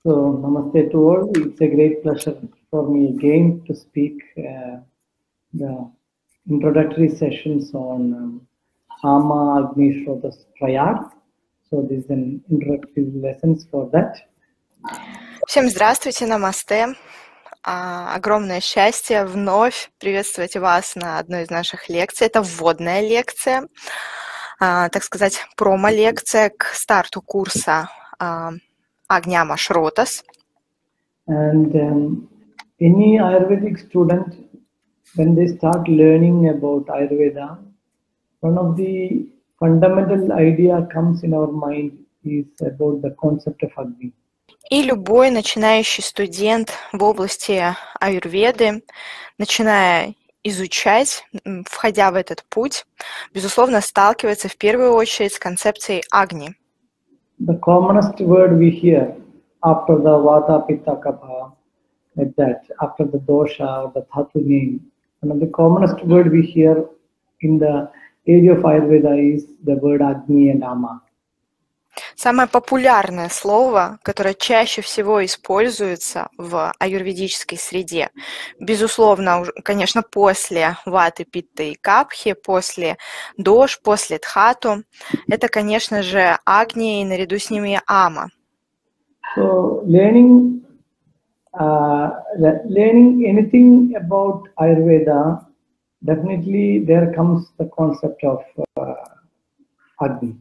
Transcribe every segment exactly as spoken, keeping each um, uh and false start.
So, namaste to all. It's a great pleasure for me again to speak uh, the introductory sessions on um, Ama Agni Shrotas Trayad. So, this is an introductory lessons for that. Всем здравствуйте, намасте. А, огромное счастье вновь приветствовать вас на одной из наших лекций. Это вводная лекция, а, так сказать, промо-лекция к старту курса а, Agni Ama Shrotas. And um, any Ayurvedic student, when they start learning about Ayurveda, one of the fundamental idea comes in our mind is about the concept of Agni. И любой начинающий студент в области аюрведы, начиная изучать, входя в этот путь, безусловно, сталкивается в первую очередь с концепцией Агни. The commonest word we hear after the Vata, Pitta, Kapha, like that, after the dosha or the dhatu name, one of the commonest word we hear in the area of Ayurveda is the word Agni and Ama. Самое популярное слово, которое чаще всего используется в аюрведической среде, безусловно, конечно, после ваты, питты и капхи, после дош, после дхату, это, конечно же, Агни и наряду с ними Ама. So learning, uh, learning anything about Ayurveda, definitely there comes the concept of uh, Agni.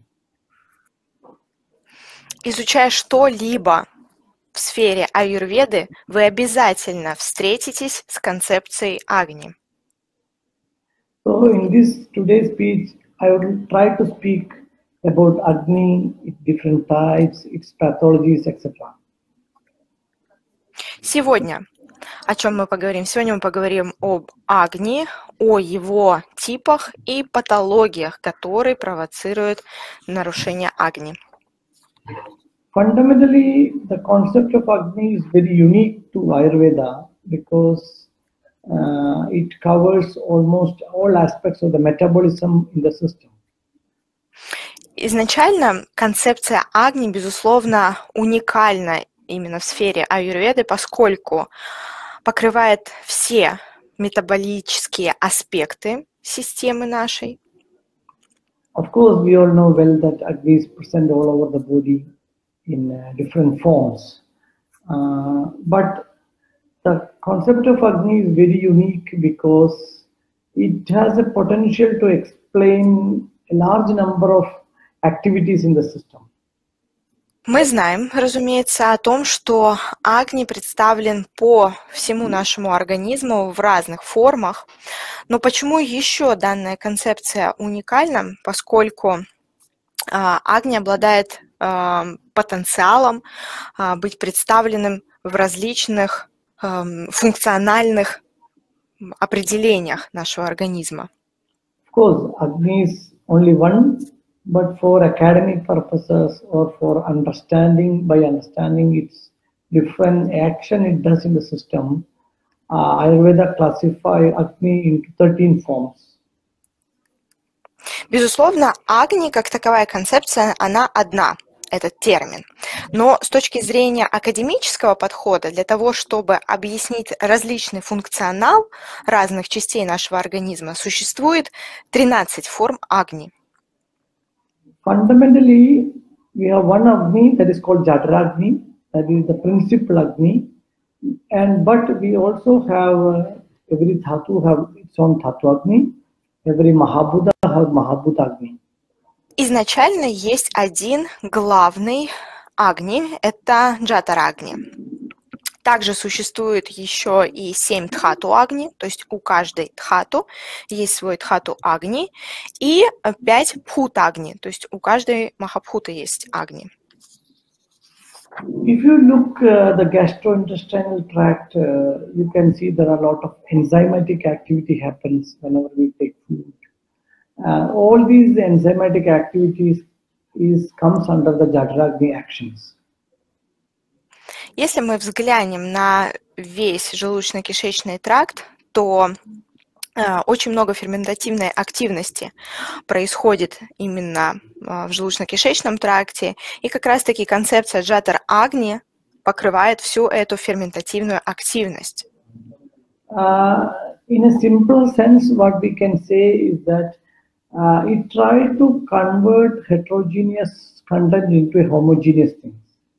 Изучая что-либо в сфере аюрведы, вы обязательно встретитесь с концепцией Агни. So in this today's speech, I will try to speak about Agni, its different types, its pathologies, et cetera. Сегодня о чем мы поговорим? Сегодня мы поговорим об Агни, о его типах и патологиях, которые провоцируют нарушение Агни. Fundamentally, the concept of Agni is very unique to Ayurveda because uh, it covers almost all aspects of the metabolism in the system. Изначально концепция Агни, безусловно, уникальна именно в сфере аюрведы, поскольку покрывает все метаболические аспекты системы нашей. Of course, we all know well that Agni is present all over the body in uh, different forms. Uh, but the concept of Agni is very unique because it has a potential to explain a large number of activities in the system. Мы знаем, разумеется, о том, что Агни представлен по всему нашему организму в разных формах. Но почему еще данная концепция уникальна? Поскольку Агни обладает потенциалом быть представленным в различных функциональных определениях нашего организма. Of course, Agni is only one, but for academic purposes or for understanding, by understanding its different action it does in the system, uh, Ayurveda classify Agni into thirteen forms. Безусловно, Агни, как таковая концепция, она одна, этот термин. Но с точки зрения академического подхода, для того, чтобы объяснить различный функционал разных частей нашего организма, существует тринадцать форм Агни. Fundamentally, we have one Agni that is called Jataragni, that is the principal Agni, and but we also have uh, every Dhatu have its own Dhatu Agni, every Mahabhuta have Mahabhuta Agni. Изначально есть один главный Агни, это Джатарагни. Также существует еще и семь Дхату Агни, то есть у каждой Дхату есть свой Дхату Агни, и пять Пхут Агни, то есть у каждой Махабхуты есть Агни. If you look uh, the gastrointestinal tract, uh, you can see there are a lot of enzymatic activity happens whenever we take food. Uh, all these enzymatic activities is comes under the Jataragni actions. Если мы взглянем на весь желудочно-кишечный тракт, то э, очень много ферментативной активности происходит именно э, в желудочно-кишечном тракте, и как раз-таки концепция Джатар Агни покрывает всю эту ферментативную активность. Uh, in a simple sense, what we can say is that uh, it tried to convert heterogeneous content into a homogeneous thing.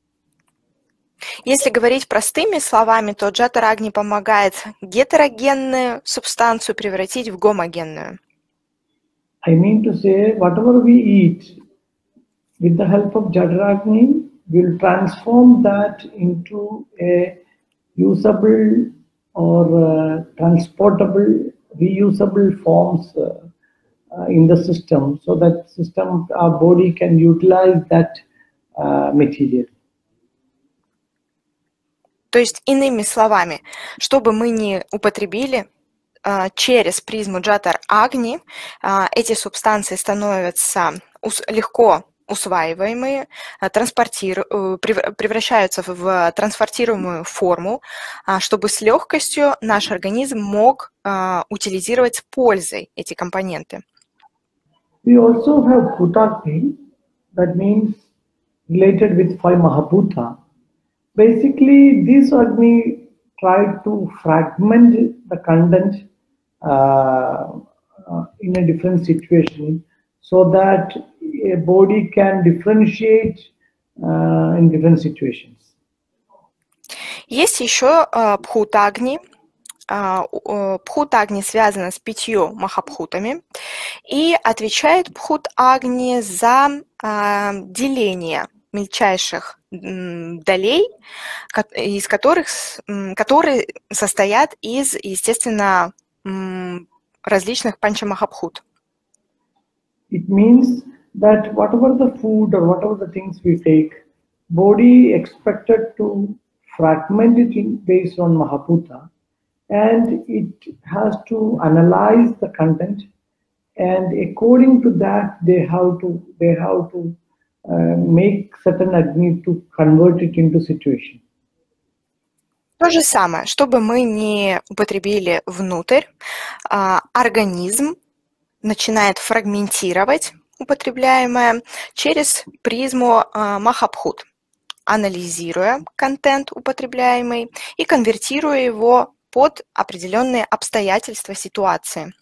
Если говорить простыми словами, то джата-рагни помогает гетерогенную субстанцию превратить в гомогенную. I mean to say, whatever we eat, with the help of Jata-ragni, we'll transform that into a usable or uh, transportable, reusable forms uh, uh, in the system, so that system, our body can utilize that uh, material. То есть, иными словами, чтобы мы не употребили, через призму джатар-агни эти субстанции становятся легко усваиваемые, транспортиру... превращаются в транспортируемую форму, чтобы с легкостью наш организм мог утилизировать с пользой эти компоненты. We also have Bhutagni, that means related with five Mahabhuta. Basically, this Agni tried to fragment the content uh, uh, in a different situation so that a body can differentiate uh, in different situations. Есть еще uh, Бхутагни. Uh, uh, Бхутагни связана с пятью махабхутами и отвечает Бхут-агни за uh, деление мельчайших долей, из которых, которые состоят из, естественно, различных панчамахабхут. It means that whatever the food or whatever the things we take, body expected to fragment it in based on Mahabhuta, and it has to analyze the content, and according to that, they have to they have to uh, make certain agni to convert it into situation. То же самое, чтобы мы не употребили внутрь, организм начинает фрагментировать употребляемое через призму махабхут, анализируя контент употребляемый и конвертируя его под определенные обстоятельства ситуации.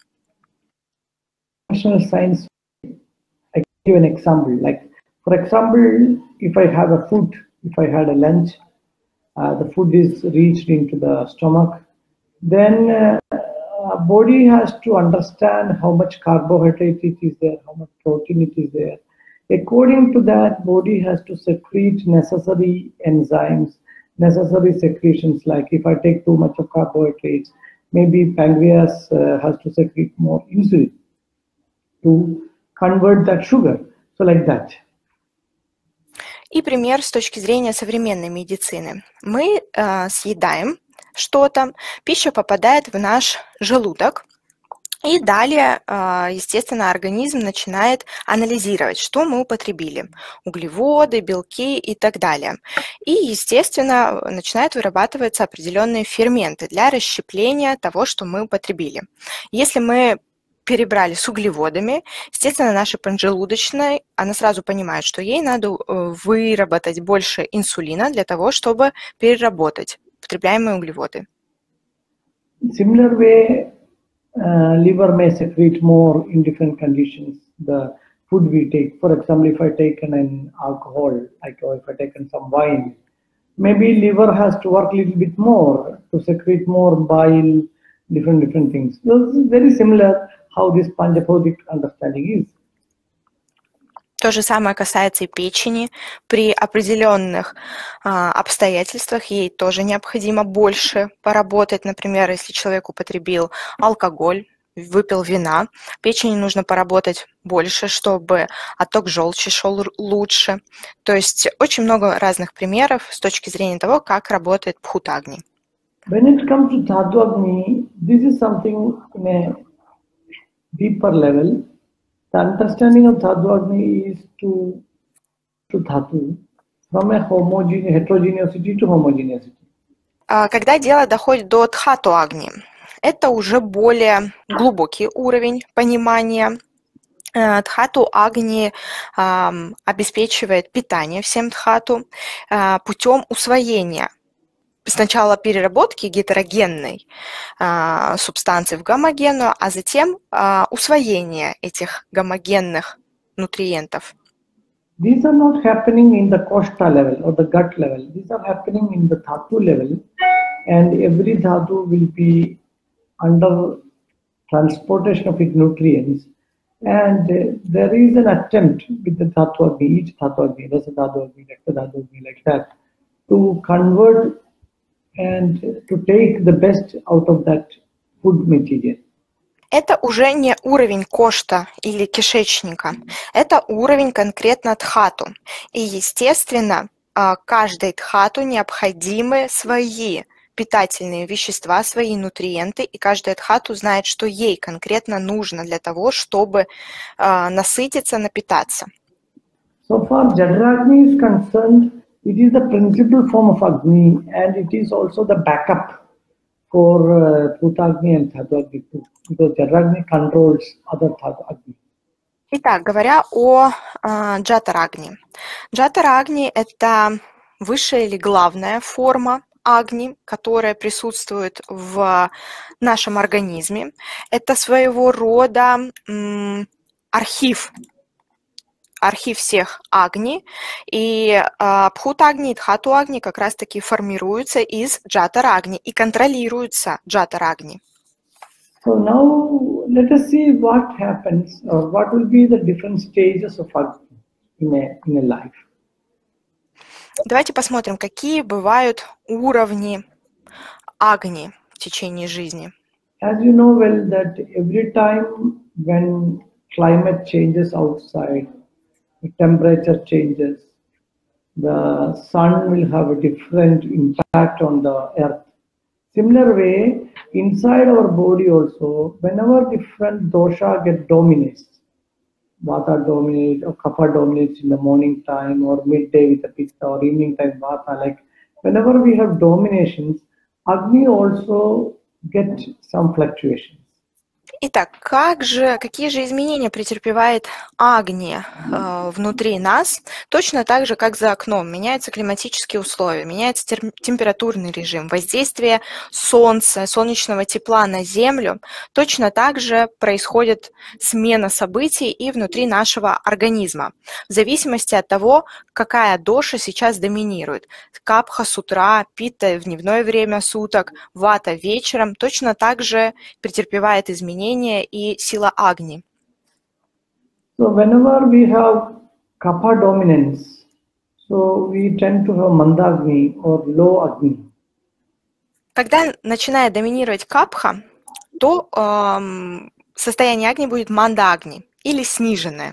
Science, I give an example. Like, for example, if I have a food, if I had a lunch, uh, the food is reached into the stomach, then uh, uh, body has to understand how much carbohydrate it is there, how much protein it is there. According to that, body has to secrete necessary enzymes, necessary secretions. Like if I take too much of carbohydrates, maybe pancreas uh, has to secrete more insulin to convert that sugar. So like that. И пример с точки зрения современной медицины. Мы э, съедаем что-то, пища попадает в наш желудок, и далее, э, естественно, организм начинает анализировать, что мы употребили. Углеводы, белки и так далее. И, естественно, начинают вырабатываться определенные ферменты для расщепления того, что мы употребили. Если мы перебрали с углеводами, естественно, наша поджелудочная, она сразу понимает, что ей надо выработать больше инсулина для того, чтобы переработать потребляемые углеводы. Similar way, uh, liver may secrete more in different conditions. The food we take, for example, if I take an alcohol, like or if I take some wine, maybe liver has to work a little bit more to secrete more bile, different different things. So this is very similar. How this Panchapodic understanding is. То же самое касается и печени. При определенных а, обстоятельствах ей тоже необходимо больше поработать. Например, если человек употребил алкоголь, выпил вина, печени нужно поработать больше, чтобы отток желчи шел лучше. То есть очень много разных примеров с точки зрения того, как работает Бхутагни. When it comes to Dhatu-agni, this is something in a deeper level. The understanding of Dhatu-agni is to, to Dhatu from a homogeneous, heterogeneity to homogeneity. Когда дело доходит до Дхату-агни, это уже более глубокий уровень понимания Дхату Агни а, обеспечивает питание всем дхату а, путем усвоения. Сначала переработки гетерогенной а, субстанции в гомогенную, а затем а, усвоение этих гомогенных нутриентов. These are not happening in the koshta level or the gut level. These are happening in the dhatu level, and every dhatu will be under transportation of its nutrients. And uh, there is an attempt with the dhatu agni, each dhatu agni, rasa dhatu agni, rakta dhatu agni, like that, to convert and to take the best out of that food material. Это уже не уровень кошта или кишечника, это уровень конкретно дхату. И, естественно, каждой дхату необходимы свои питательные вещества, свои нутриенты, и каждая дхату знает, что ей конкретно нужно для того, чтобы насытиться, напитаться. So far, Jadaragni is concerned, it is the principal form of Agni, and it is also the backup for uh, Bhutagni and Dhatu-Agni too, because Jadaragni controls other Dhatu-Agni. Итак, говоря о э, Джатарагни. Джатарагни – это высшая или главная форма Агни, которая присутствует в нашем организме. Это своего рода м, архив, архив всех Агни, и э, Бхутагни и Дхату-Агни как раз-таки формируются из Джатарагни и контролируются Джатарагни. So now let us see what happens, or what will be the different stages of Agni in a, in a life. Давайте посмотрим, какие бывают уровни Агни в течение жизни. As you know well that every time when climate changes outside, the temperature changes, the sun will have a different impact on the earth. Similar way, inside our body also, whenever different dosha get dominates, Vata dominates or Kapha dominates in the morning time or midday with the Pitta or evening time Vata, like whenever we have dominations, Agni also get some fluctuations. Итак, как же, какие же изменения претерпевает Агни э, внутри нас? Точно так же, как за окном. Меняются климатические условия, меняется тер- температурный режим, воздействие солнца, солнечного тепла на Землю. Точно так же происходит смена событий и внутри нашего организма, в зависимости от того, какая доша сейчас доминирует. Капха с утра, питта в дневное время суток, вата вечером. Точно так же претерпевает изменения и сила Агни. So whenever we have Kapha dominance, so we tend to have Mandagni or low Agni. Когда начинает доминировать Капха, то эм, состояние Агни будет Манда-Агни или сниженное.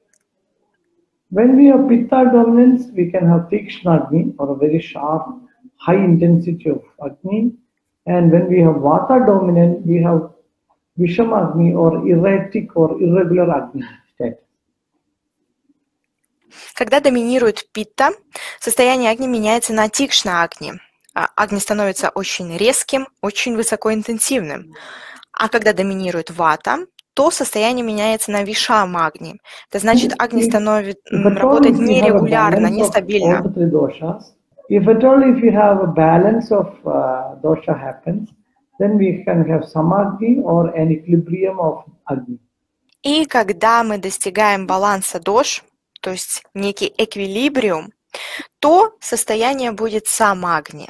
When we have Pitta dominance, we can have Tikshna Agni or a very sharp, high intensity of Agni. And when we have Vata dominant, we have Vishama Agni or erratic or irregular Agni state. Когда доминирует Питта, состояние Агни меняется на Тикшна Агни. Агни становится очень резким, очень высокоинтенсивным. А когда доминирует Вата, то состояние меняется на Вишама Агни. Это значит, Агни становится, работает нерегулярно, нестабильно. If at all if you have a balance of uh, dosha happens, then we can have Samagni or an equilibrium of Agni. И когда мы достигаем баланса дош, то есть некий эквилибриум, то состояние будет Самагни.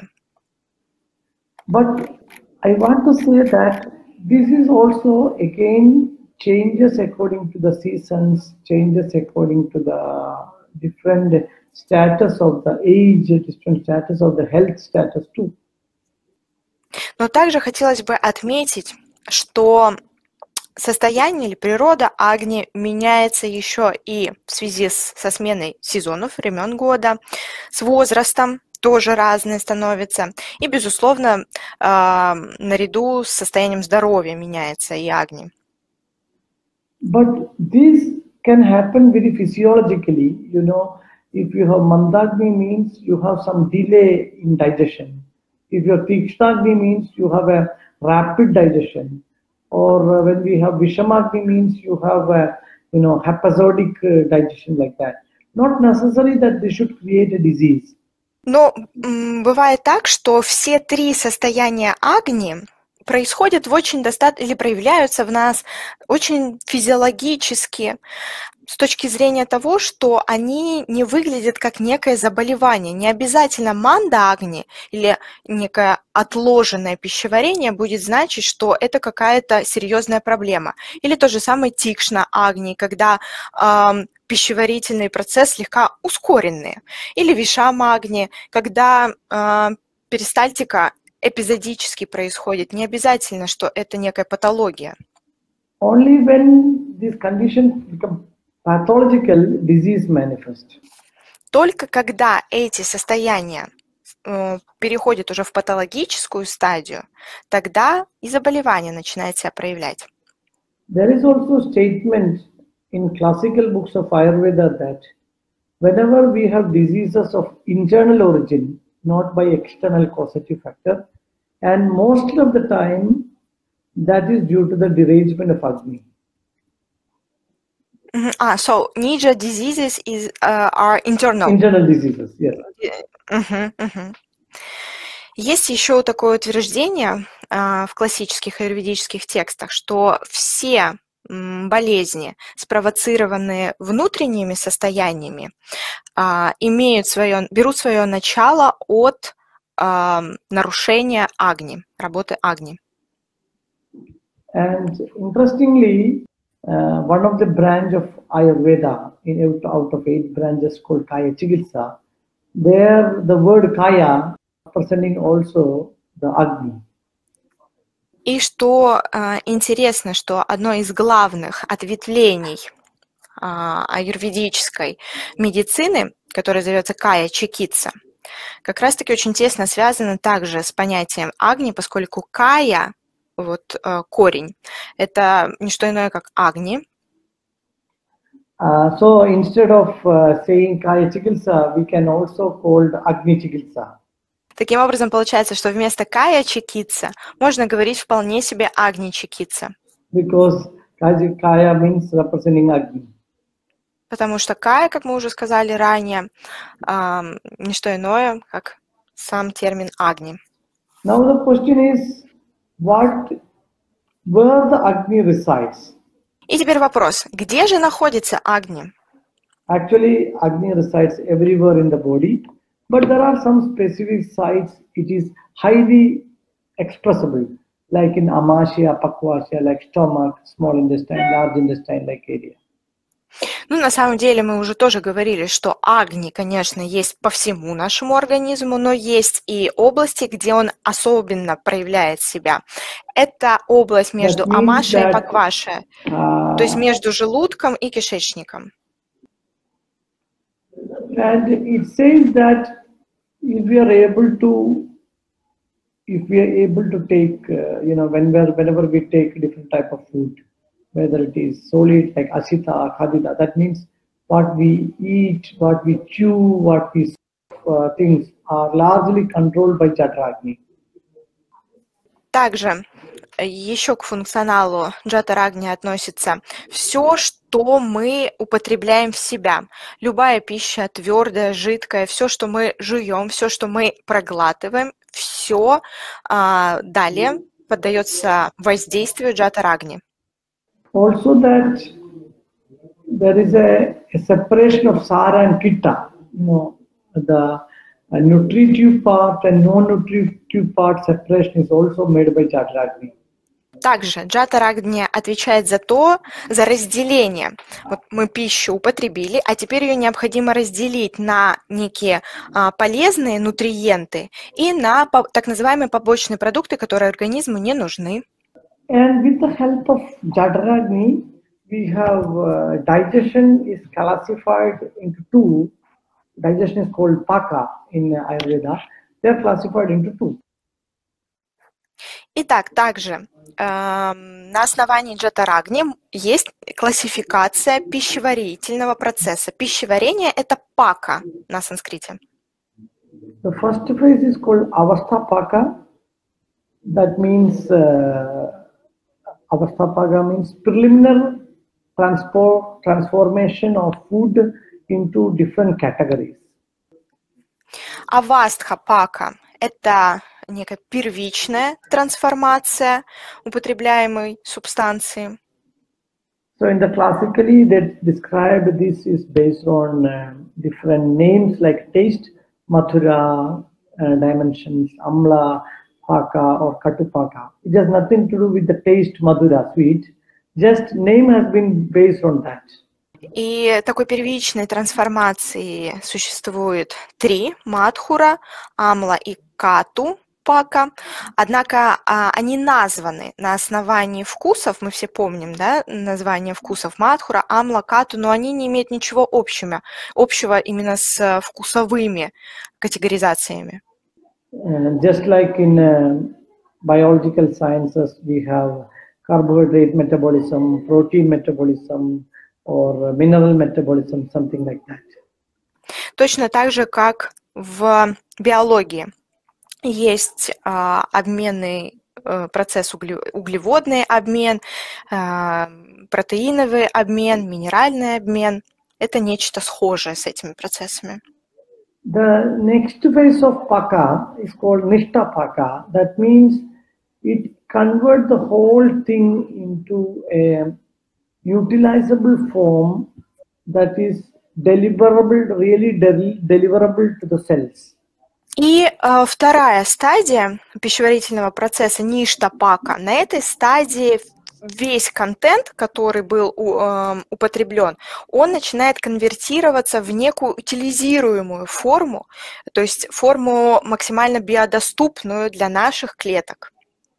But I want to say that this is also again changes according to the seasons, changes according to the different status of the age, different status of the health status too. Но также хотелось бы отметить, что состояние или природа Агни меняется еще и в связи с, со сменой сезонов, времен года, с возрастом тоже разное становится. И, безусловно, э, наряду с состоянием здоровья меняется и Агни. But this can happen very physiologically, you know. If you have Mandagni means you have some delay in digestion. If your Tikshna-Agni means you have a rapid digestion. Or when we have Vishamagni means you have a you know, episodic uh, digestion like that. Not necessarily that they should create a disease. Но м, бывает так, что все три состояния Агни происходят в очень достаточно, или проявляются в нас очень физиологически, с точки зрения того, что они не выглядят как некое заболевание. Не обязательно манда Агни или некое отложенное пищеварение будет значить, что это какая-то серьезная проблема. Или то же самое тикшна Агни, когда э, пищеварительный процесс слегка ускоренный. Или вишама Агни, когда э, перистальтика эпизодически происходит. Не обязательно, что это некая патология. Only when these conditions become pathological, disease manifest. Только когда эти состояния э, переходят уже в патологическую стадию, тогда и заболевание начинает себя проявлять. There is also statement in classical books of Ayurveda that whenever we have diseases of internal origin, not by external causative factor, and most of the time that is due to the derangement of Agni. Mm-hmm. Ah, so Nija diseases is uh, are internal. Internal diseases, yes. Uh-huh, uh-huh. Есть еще такое утверждение uh, в классических аюрведических текстах, что все м, болезни, спровоцированные внутренними состояниями, uh, имеют свое, берут свое начало от uh, нарушения Агни, работы Агни. And interestingly, uh, one of the branch of Ayurveda, in, out of eight branches called Kaya Chikitsa, there the word Kaya representing also the Agni. И что э, интересно, что одно из главных ответвлений э, аюрведической медицины, которое зовется Кая Чикитса, как раз-таки очень тесно связано также с понятием Агни, поскольку Кая, вот э, корень, это не что иное, как Агни. Uh, so instead of uh, saying Kaya Chikitsa, we can also call Agni Chikitsa. Таким образом, получается, что вместо Кая Чикитса можно говорить вполне себе Агни Чикитса. Because Kaya means representing Agni. Потому что Кая, как мы уже сказали ранее, э, не что иное, как сам термин Агни. Now the question is, what, where the Agni resides? И теперь вопрос, где же находится Агни? Actually, Agni resides everywhere in the body, but there are some specific sites it is highly expressible, like in Amasya, Pakvasya, like stomach, small intestine, large intestine, like area. Ну, на самом деле, мы уже тоже говорили, что Агни, конечно, есть по всему нашему организму, но есть и области, где он особенно проявляет себя. Это область между Амашей и Паквашей, uh, то есть между желудком и кишечником. And it says that if we are able to, if we are able to take, uh, you know, whenever, whenever we take different type of food, whether it is solid like asita, khadida, that means what we eat, what we chew, what we uh, things are largely controlled by Jataragni. Также еще к функционалу Джатарагни относится все, что мы употребляем в себя. Любая пища, твердая, жидкая, все, что мы жуем, все, что мы проглатываем, все а, далее поддается воздействию Джатарагни. Also that there is a, a separation of Sara and Kitta, you know, the uh, nutritive part and non-nutritive part separation is also made by Jataragni. Также Джатарагни отвечает за то, за разделение. Вот мы пищу употребили, а теперь ее необходимо разделить на некие а, полезные нутриенты и на по, так называемые побочные продукты, которые организму не нужны. And with the help of Jataragni, we have uh, digestion is classified into two. Digestion is called Paka in Ayurveda. They are classified into two. Итак, также э, на основании Джатарагни есть классификация пищеварительного процесса. Пищеварение – это пака на санскрите. The first phase is called Avastha Paka. That means uh, Avastha Paka means preliminary transport, transformation of food into different categories. Авастха-пака – это некая первичная трансформация употребляемой субстанции. So in the classically that described this is based on uh, different names like taste, mathura, uh, dimensions, amla, paka or katupaka. It has nothing to do with the taste madhura, sweet. Just name has been based on that. И такой первичной трансформации существует три – мадхура, амла и кату пака. Однако а, они названы на основании вкусов, мы все помним, да, название вкусов мадхура, амла, кату, но они не имеют ничего общего, общего именно с вкусовыми категоризациями. Uh, just like in uh, biological sciences, we have carbohydrate metabolism, protein metabolism, or mineral metabolism, something like that. Точно так же, как в биологии есть а, обменный а, процесс, угле, углеводный обмен, а, протеиновый обмен, минеральный обмен. Это нечто схожее с этими процессами. The next phase of paka is called nishta paka. That means it converts the whole thing into a utilizable form that is deliverable, really del deliverable to the cells. И э, вторая стадия пищеварительного процесса ништапака. На этой стадии весь контент, который был у, э, употреблен, он начинает конвертироваться в некую утилизируемую форму, то есть форму максимально биодоступную для наших клеток.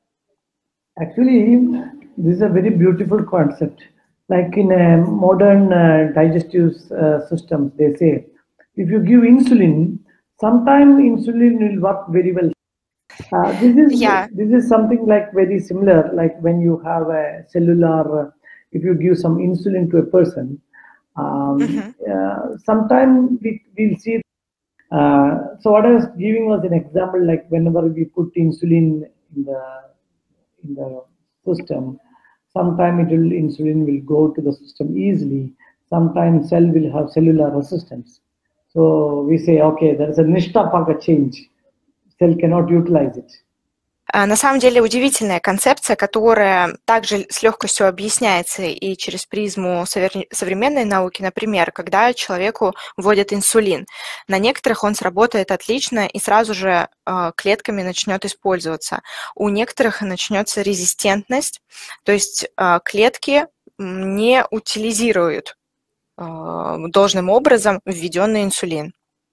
Actually, this is a very beautiful concept. Like in a modern uh, digestive uh, systems, they say, if you give insulin, sometimes insulin will work very well. Uh, this is Yeah. this is something like very similar, like when you have a cellular, uh, if you give some insulin to a person, um, Mhm. uh, sometimes we will see. Uh, so what I was giving was an example, like whenever we put insulin in the in the system, sometimes it will insulin will go to the system easily. Sometimes cell will have cellular resistance. So we say, okay, there is a nishtapaka change. Cell cannot utilize it. На самом деле удивительная концепция, которая также с легкостью объясняется и через призму современной науки, например, когда человеку вводят инсулин. На некоторых он сработает отлично и сразу же клетками начнет использоваться. У некоторых начнется резистентность, то есть клетки не утилизируют должным образом введенный инсулин.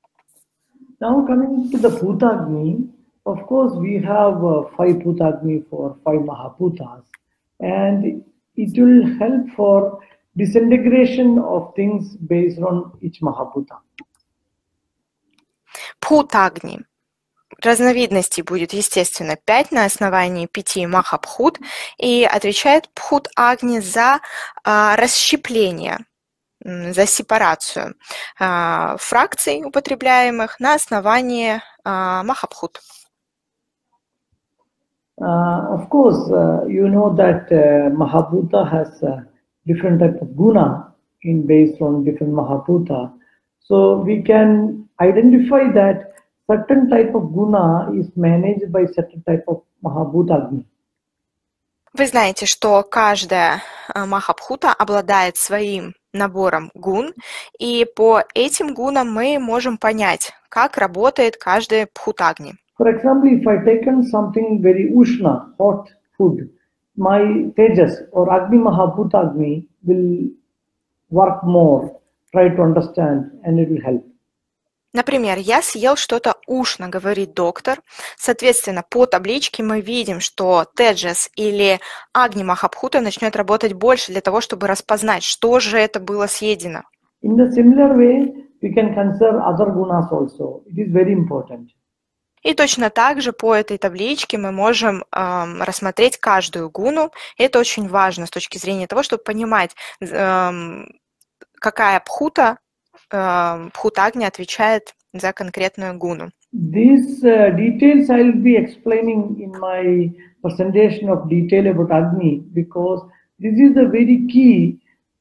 Now coming to the Bhutagni, of course we have uh, five Bhutagni for five Mahabhutas, and it will help for disintegration of things based on each Mahabhuta. Бхутагни. Разновидностей будет, естественно, пять на основании пяти Махабхут, и отвечает Бхут-Агни за а, расщепление, за сепарацию а, фракций, употребляемых на основании а, Махабхут. Uh, of course, uh, you know that uh, Mahabhuta has uh, different type of guna in based on different Mahabhuta. So we can identify that certain type of guna is managed by certain type of Mahabhutagni. Вы знаете, что каждая Махабхута обладает своим набором гун, и по этим гунам мы можем понять, как работает каждый Бхутагни. For example, if I taken something very ushna, hot food, my Tejas or Agni Mahabhutagni will work more, try to understand, and it will help. Например, я съел что-то ушно, говорит доктор. Соответственно, по табличке мы видим, что Теджес или Агни Махабхута начнет работать больше для того, чтобы распознать, что же это было съедено. In the similar way, we can consider other gunas also. It is very important. И точно так же по этой табличке мы можем эм, рассмотреть каждую гуну. И это очень важно с точки зрения того, чтобы понимать, эм, какая бхута, эм, бхутагни отвечает за конкретную гуну. These uh, details I will be explaining in my presentation of detail about Agni, because this is the very key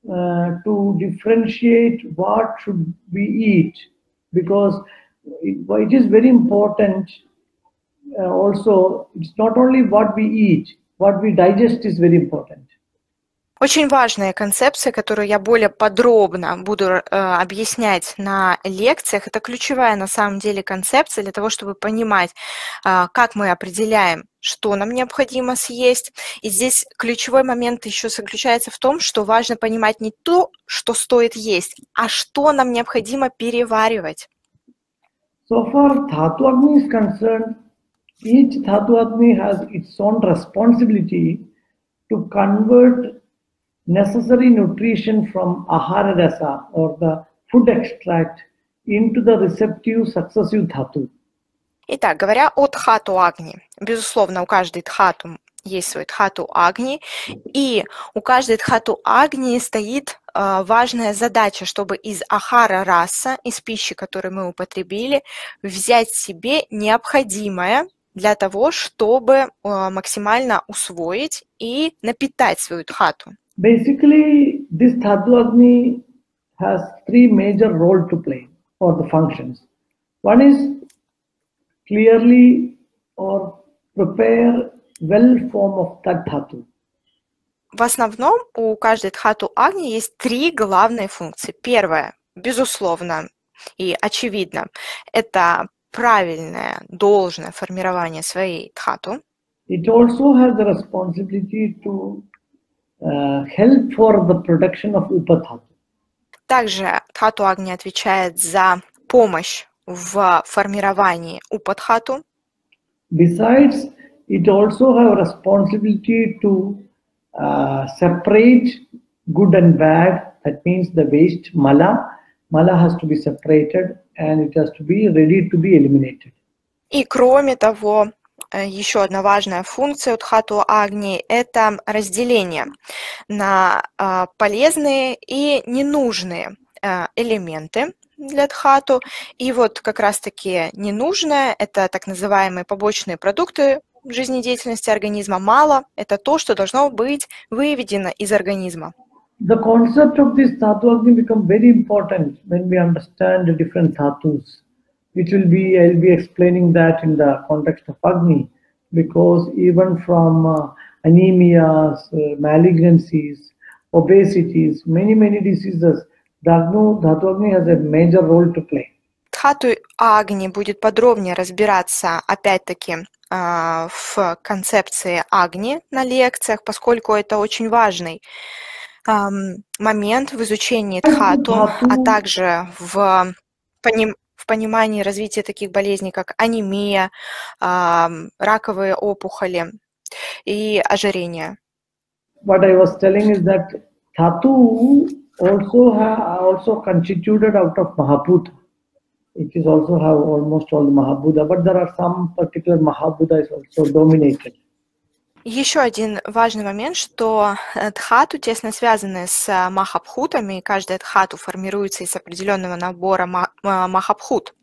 uh, to differentiate what should we eat, because it, it is very important. Uh, also, it's not only what we eat, what we digest is very important. Очень важная концепция, которую я более подробно буду э, объяснять на лекциях. Это ключевая на самом деле концепция для того, чтобы понимать, э, как мы определяем, что нам необходимо съесть. И здесь ключевой момент еще заключается в том, что важно понимать не то, что стоит есть, а что нам необходимо переваривать. So far, Dhatu Agni is concerned, each Dhatu Agni has its own responsibility to convert necessary nutrition from ahara rasa or the food extract into the receptive successive dhatu. Итак, говоря о Дхату Агни, безусловно, у каждой Дхату есть свой Дхату Агни, и у каждой Дхату Агни стоит э, важная задача, чтобы из ахара раса, из пищи, которую мы употребили, взять себе необходимое для того, чтобы э, максимально усвоить и напитать свою Дхату. Basically, this Dhatu Agni has three major roles to play, or the functions. One is clearly or prepare well form of that Dhatu. В основном у каждой Дхату Агни есть три главные функции. Первое, безусловно и очевидно, это правильное, должное формирование своей Дхату. It also has the responsibility to uh, help for the production of Upadhatu. Также Дхату Агни отвечает за помощь в формировании Упадхату. Besides, it also have responsibility to uh, separate good and bad. That means the waste, mala. Mala has to be separated and it has to be ready to be eliminated. И кроме того, еще одна важная функция у Дхату Агни – это разделение на полезные и ненужные элементы для Дхату. И вот как раз-таки ненужное – это так называемые побочные продукты жизнедеятельности организма. Мало – это то, что должно быть выведено из организма. The concept of this Dhatu Agni becomes very important when we understand the different dhatus, which will be, I'll be explaining that in the context of Agni, because even from uh, anemias, uh, malignancies, obesities, many, many diseases, Dhatu Agni has a major role to play. Дхату Агни будет подробнее разбираться, опять-таки, в концепции Агни на лекциях, поскольку это очень важный момент в изучении Дхату, а также в, поним, в понимании развития таких болезней, как анемия, раковые опухоли и ожирение. What I was telling is that Dhatu also have also constituted out of Mahabhuta. It is also have almost all the Mahabhuta, but there are some particular Mahabhuta is also dominated. Еще один важный момент, что Дхату тесно связаны с Махабхутами, и каждая Дхату формируется из определенного набора Махабхут.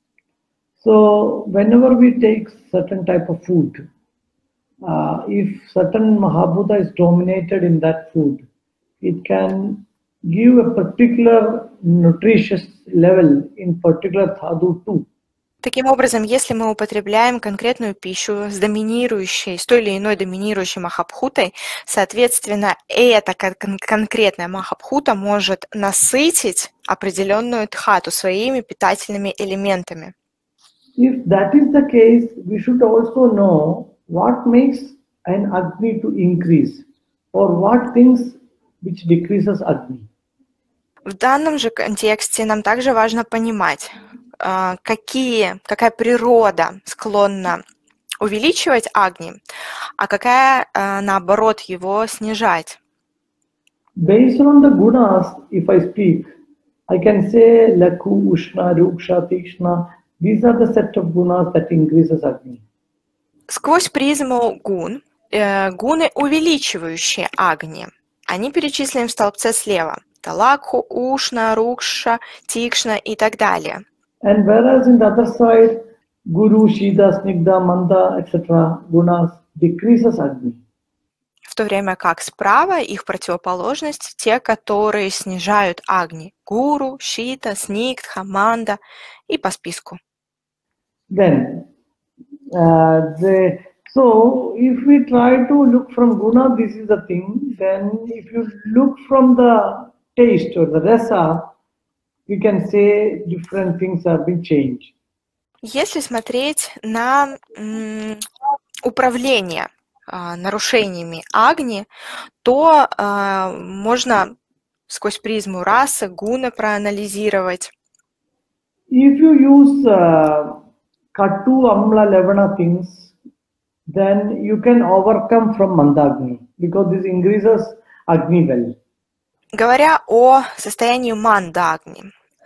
So whenever we take certain type of food, uh, if certain Mahabhuta is dominated in that food, it can give a particular nutritious level in particular dhatu too. Таким образом, если мы употребляем конкретную пищу с доминирующей, с той или иной доминирующей махабхутой, соответственно, эта кон- конкретная махабхута может насытить определенную дхату своими питательными элементами. If that is the case, we should also know what makes an Agni to increase or what things which decreases Agni. В данном же контексте нам также важно понимать, какие, какая природа склонна увеличивать Агни, а какая, наоборот, его снижать. Based on the gunas, if I speak, I can say Lakhu, Ushna, Ruksha, Tikshna. These are the set of gunas that increases Agni. Сквозь призму гун, э, гуны, увеличивающие Агни, они перечислены в столбце слева. Талакху, Ушна, Рукша, Тикшна и так далее. And whereas in the other side, Guru, Shida, Snigdha, Manda, et cetera, gunas decreases Agni. в то время как справа их противоположность те, которые снижают агни. Гуру, Шита, Сниктха, Манда и по списку. Then, uh, the, so if we try to look from guna, this is the thing. Then if you look from the taste or the rasa, we can say different things have been changed. Если смотреть на м, управление а, нарушениями агни, то а, можно сквозь призму расы, гуна проанализировать. If you use uh, Kattu, Amla, Levana things, then you can overcome from Mandagni because this increases Agni well. Говоря о состоянии манда-агни,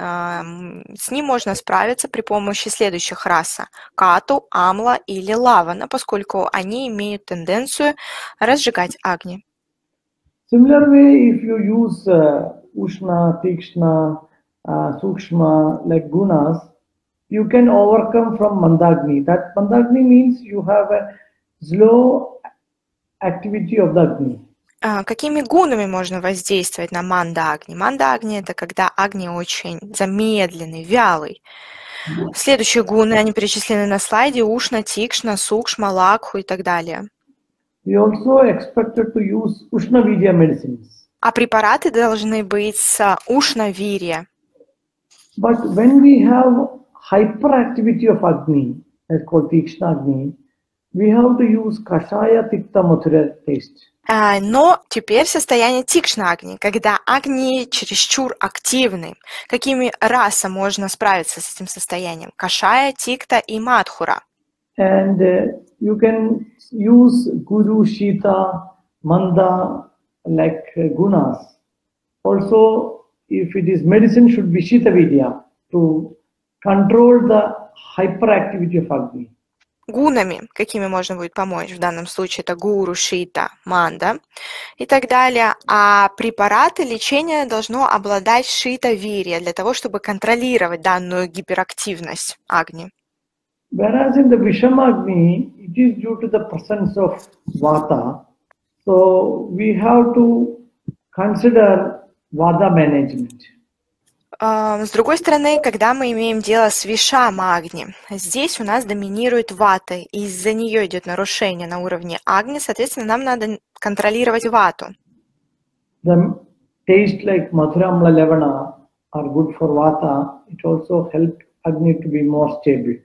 с ним можно справиться при помощи следующих рас – кату, амла или лавана, поскольку они имеют тенденцию разжигать агни. Similar way, if you use uh, Ushna, Tikshna, uh, Sukshma like gunas, you can overcome from Mandagni. That Mandagni means you have a slow activity of the Agni. Какими гунами можно воздействовать на манда-агни? Манда-агни – это когда агни очень замедленный, вялый. Следующие гуны, они перечислены на слайде: ушна, тикшна, сукшма, лакху и так далее. We also expected to use Ushnavirya medicines. А препараты должны быть с ушна-вирья. But when we have hyperactivity of Agni, that's called Tikshna Agni, we have to use Kashaya Tikta Mathura taste. Но теперь состояние тикшна-агни, когда агни чересчур активны. Какими раса можно справиться с этим состоянием? Кашая, тикта и мадхура. And uh, you can use Guru, Shita, Manda like uh, gunas. Also, if it is medicine, should be Shita Vidya to control the hyperactivity of Agni. Гунами, какими можно будет помочь, в данном случае это гуру, шита, манда и так далее. А препараты лечения должно обладать шита-вирья для того, чтобы контролировать данную гиперактивность агни. Whereas in the Vishama-Agni, it is due to the presence of Vata. So we have to consider Vata management. С другой стороны, когда мы имеем дело с вишама-агни, здесь у нас доминирует вата, и из-за нее идет нарушение на уровне агни, соответственно, нам надо контролировать вату. The taste like Mathura, Amla, Levana are good for Vata. It also helps Agni to be more stable.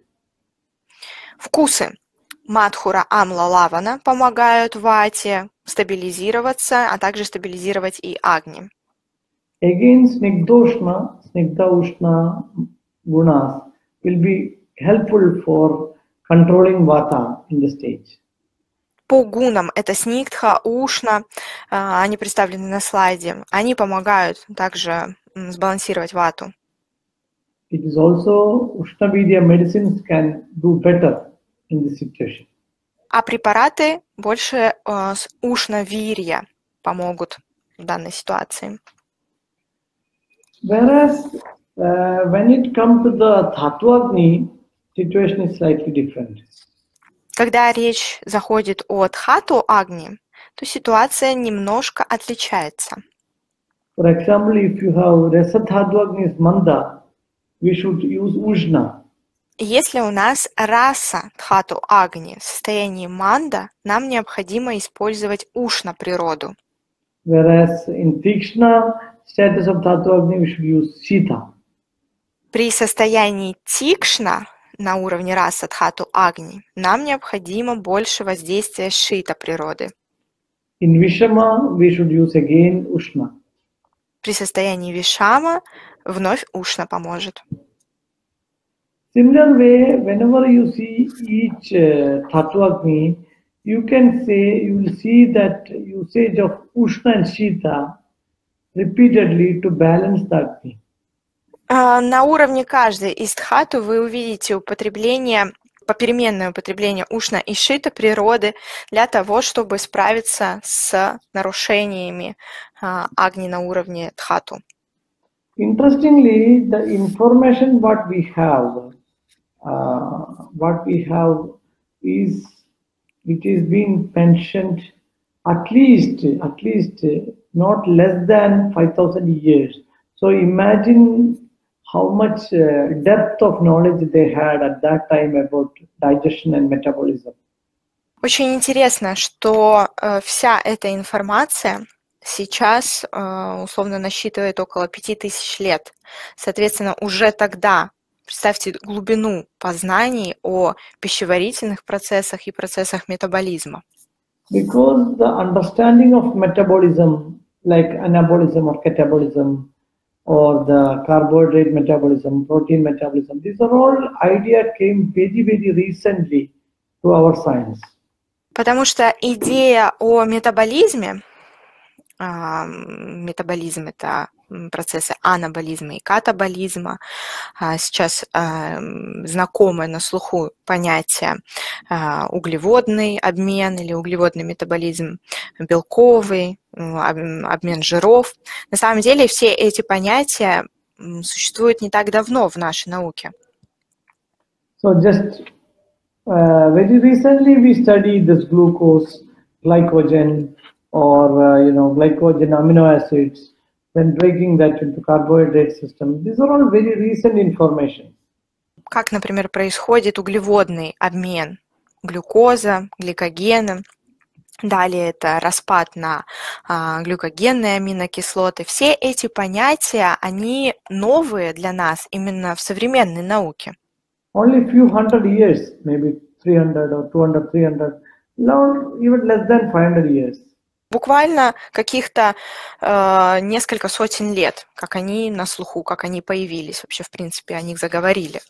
Вкусы мадхура, амла, лавана помогают вате стабилизироваться, а также стабилизировать и агни. Again, Snigdoshna, Snigdha Ushna gunas will be helpful for controlling Vata in the stage. По гунам это сниктха, ушна, они представлены на слайде. Они помогают также сбалансировать вату. It is also Ushnavidya medicines can do better in this situation. А препараты больше э, с ушна-вирья помогут в данной ситуации. Whereas uh, when it comes to the Dhatu-Agni, situation is slightly different. Когда речь заходит о Дхату-Агни, то ситуация немножко отличается. For example, if you have Rasa Dhatu-Agni is Manda, we should use Ujna. Если у нас раса Дхату-Агни в состоянии манда, нам необходимо использовать ушна природу. Whereas in Tikshna status of Dhatu-Agni, we should use Sita. При состоянии тикшна на уровне раса Дхату-Агни нам необходимо больше воздействия шита природы. In Vishama, we should use again Ushna. При состоянии вишама вновь ушна поможет. Similar way, whenever you see each uh, Dhatu-Agni, you can say, you will see that usage of Ushna and Shita repeatedly to balance the Agni. На уровне каждой из дхату вы увидите употребление, попеременное употребление ушна и шита природы для того, чтобы справиться с нарушениями агни на уровне дхату. Interestingly, the information what we have, uh, what we have is, which is being mentioned at least, at least not less than five thousand years. So imagine how much uh, depth of knowledge they had at that time about digestion and metabolism. Очень интересно, что э, вся эта информация сейчас э, условно насчитывает около пяти тысяч лет. Соответственно, уже тогда, представьте глубину познаний о пищеварительных процессах и процессах метаболизма. Because the understanding of metabolism, like anabolism or catabolism, or the carbohydrate metabolism, protein metabolism, these are all ideas came very, very recently to our science. Потому что идея о метаболизме, а, метаболизм – это процессы анаболизма и катаболизма, а, сейчас а, знакомое на слуху понятие а, углеводный обмен или углеводный метаболизм, белковый, обмен жиров. На самом деле все эти понятия существуют не так давно в нашей науке. So just uh, very recently we studied this glucose, glycogen, or uh, you know glycogen amino acids, then breaking that into carbohydrate system. These are all very recent information. Как, например, происходит углеводный обмен глюкоза, гликогена. Далее это распад на а, глюкогенные аминокислоты. Все эти понятия, они новые для нас именно в современной науке. Only few hundred years, maybe three hundred or two hundred, three hundred, now even less than five hundred years. Буквально каких-то э, несколько сотен лет, как они на слуху, как они появились, вообще, в принципе, о них заговорили.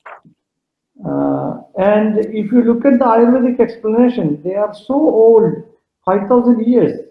Uh, and if you look at the Ayurvedic explanation, they are so old, five thousand years.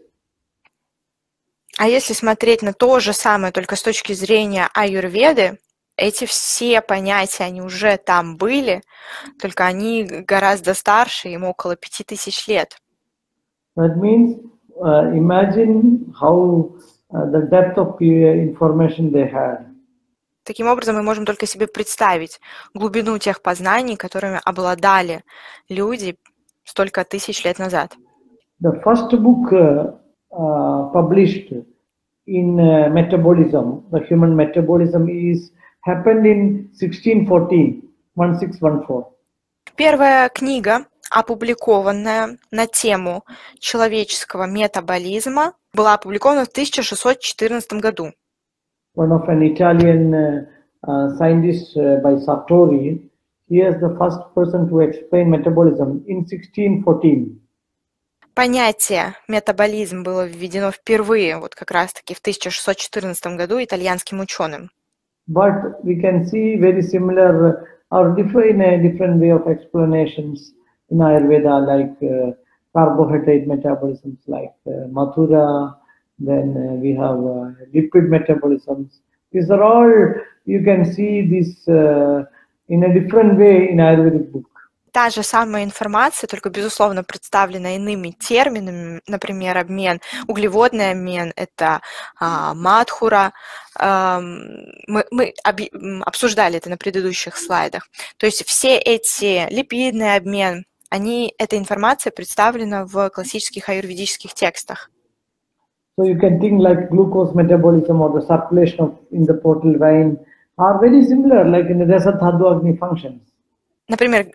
А если смотреть на то же самое, только с точки зрения аюрведы, эти все понятия, они уже там были, только они гораздо старше, им около пяти тысяч лет. That means, uh, imagine how uh, the depth of information they had. Таким образом, мы можем только себе представить глубину тех познаний, которыми обладали люди столько тысяч лет назад. The first book uh, uh, published in uh, metabolism, the human metabolism, is happened in sixteen fourteen, sixteen fourteen. Первая книга, опубликованная на тему человеческого метаболизма, была опубликована в тысяча шестьсот четырнадцатом году. One of an Italian uh, uh, scientist uh, by Sartori, he is the first person to explain metabolism in sixteen fourteen. Понятие метаболизм было введено впервые, вот как раз-таки в тысяча шестьсот четырнадцатом году итальянским ученым. But we can see very similar or different, uh, different way of explanations in Ayurveda, like uh, carbohydrate metabolisms, like uh, Mathura. Then uh, we have uh, lipid metabolisms. These are all, you can see this uh, in a different way in Ayurvedic book. Та же самая информация, только, безусловно, представлена иными терминами, например, обмен, углеводный обмен, это а, мадхура, а, мы, мы об, обсуждали это на предыдущих слайдах. То есть все эти, липидный обмен, они, эта информация представлена в классических аюрведических текстах. So you can think like glucose metabolism or the circulation of in the portal vein are very similar, like in the Rasa Dhatu Agni functions. Например,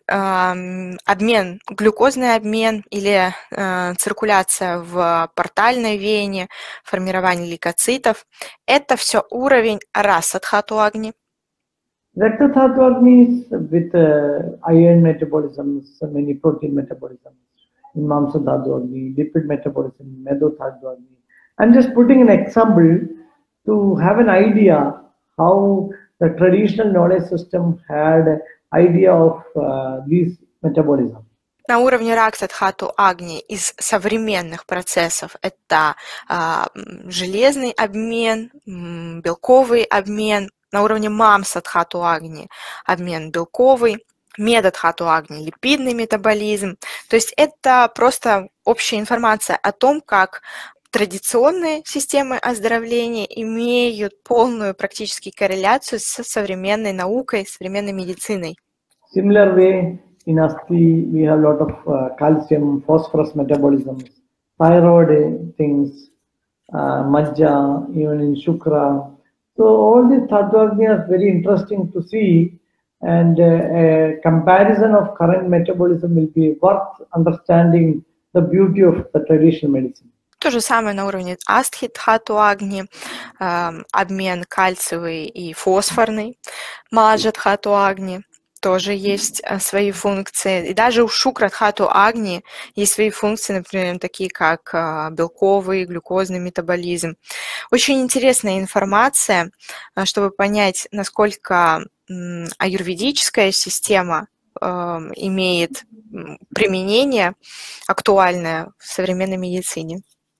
обмен, глюкозный обмен или циркуляция в портальной вене, формирование лейкоцитов – это все уровень Rasa Dhatu Agni. Rakta Dhatu Agni with uh, iron metabolism, so many protein metabolism, in Mamsa Dhatu Agni, lipid metabolism, Medo Dhatu Agni. I'm just putting an example to have an idea how the traditional knowledge system had idea of uh, these metabolism. На уровне Rakta Dhatu Agni из современных процессов это а, железный обмен, белковый обмен. На уровне Mamsa Dhatu Agni обмен белковый, Meda Dhatu Agni липидный метаболизм. То есть это просто общая информация о том, как традиционные системы оздоровления имеют полную практически корреляцию с современной наукой, современной медициной. Similar way, in Asti, we have a lot of uh, calcium, phosphorus metabolisms. thyroid things, uh, Majja, even in Shukra. So all these Tattva-Agni are very interesting to see, and uh, a comparison of current metabolism will be worth understanding the beauty of the traditional medicine. То же самое на уровне астхи, дхату агни, э, обмен кальциевый и фосфорный, маджа дхату агни, тоже есть э, свои функции. И даже у шукра дхату агни есть свои функции, например, такие как э, белковый, глюкозный метаболизм. Очень интересная информация, э, чтобы понять, насколько э, аюрведическая система э, имеет применение актуальное в современной медицине.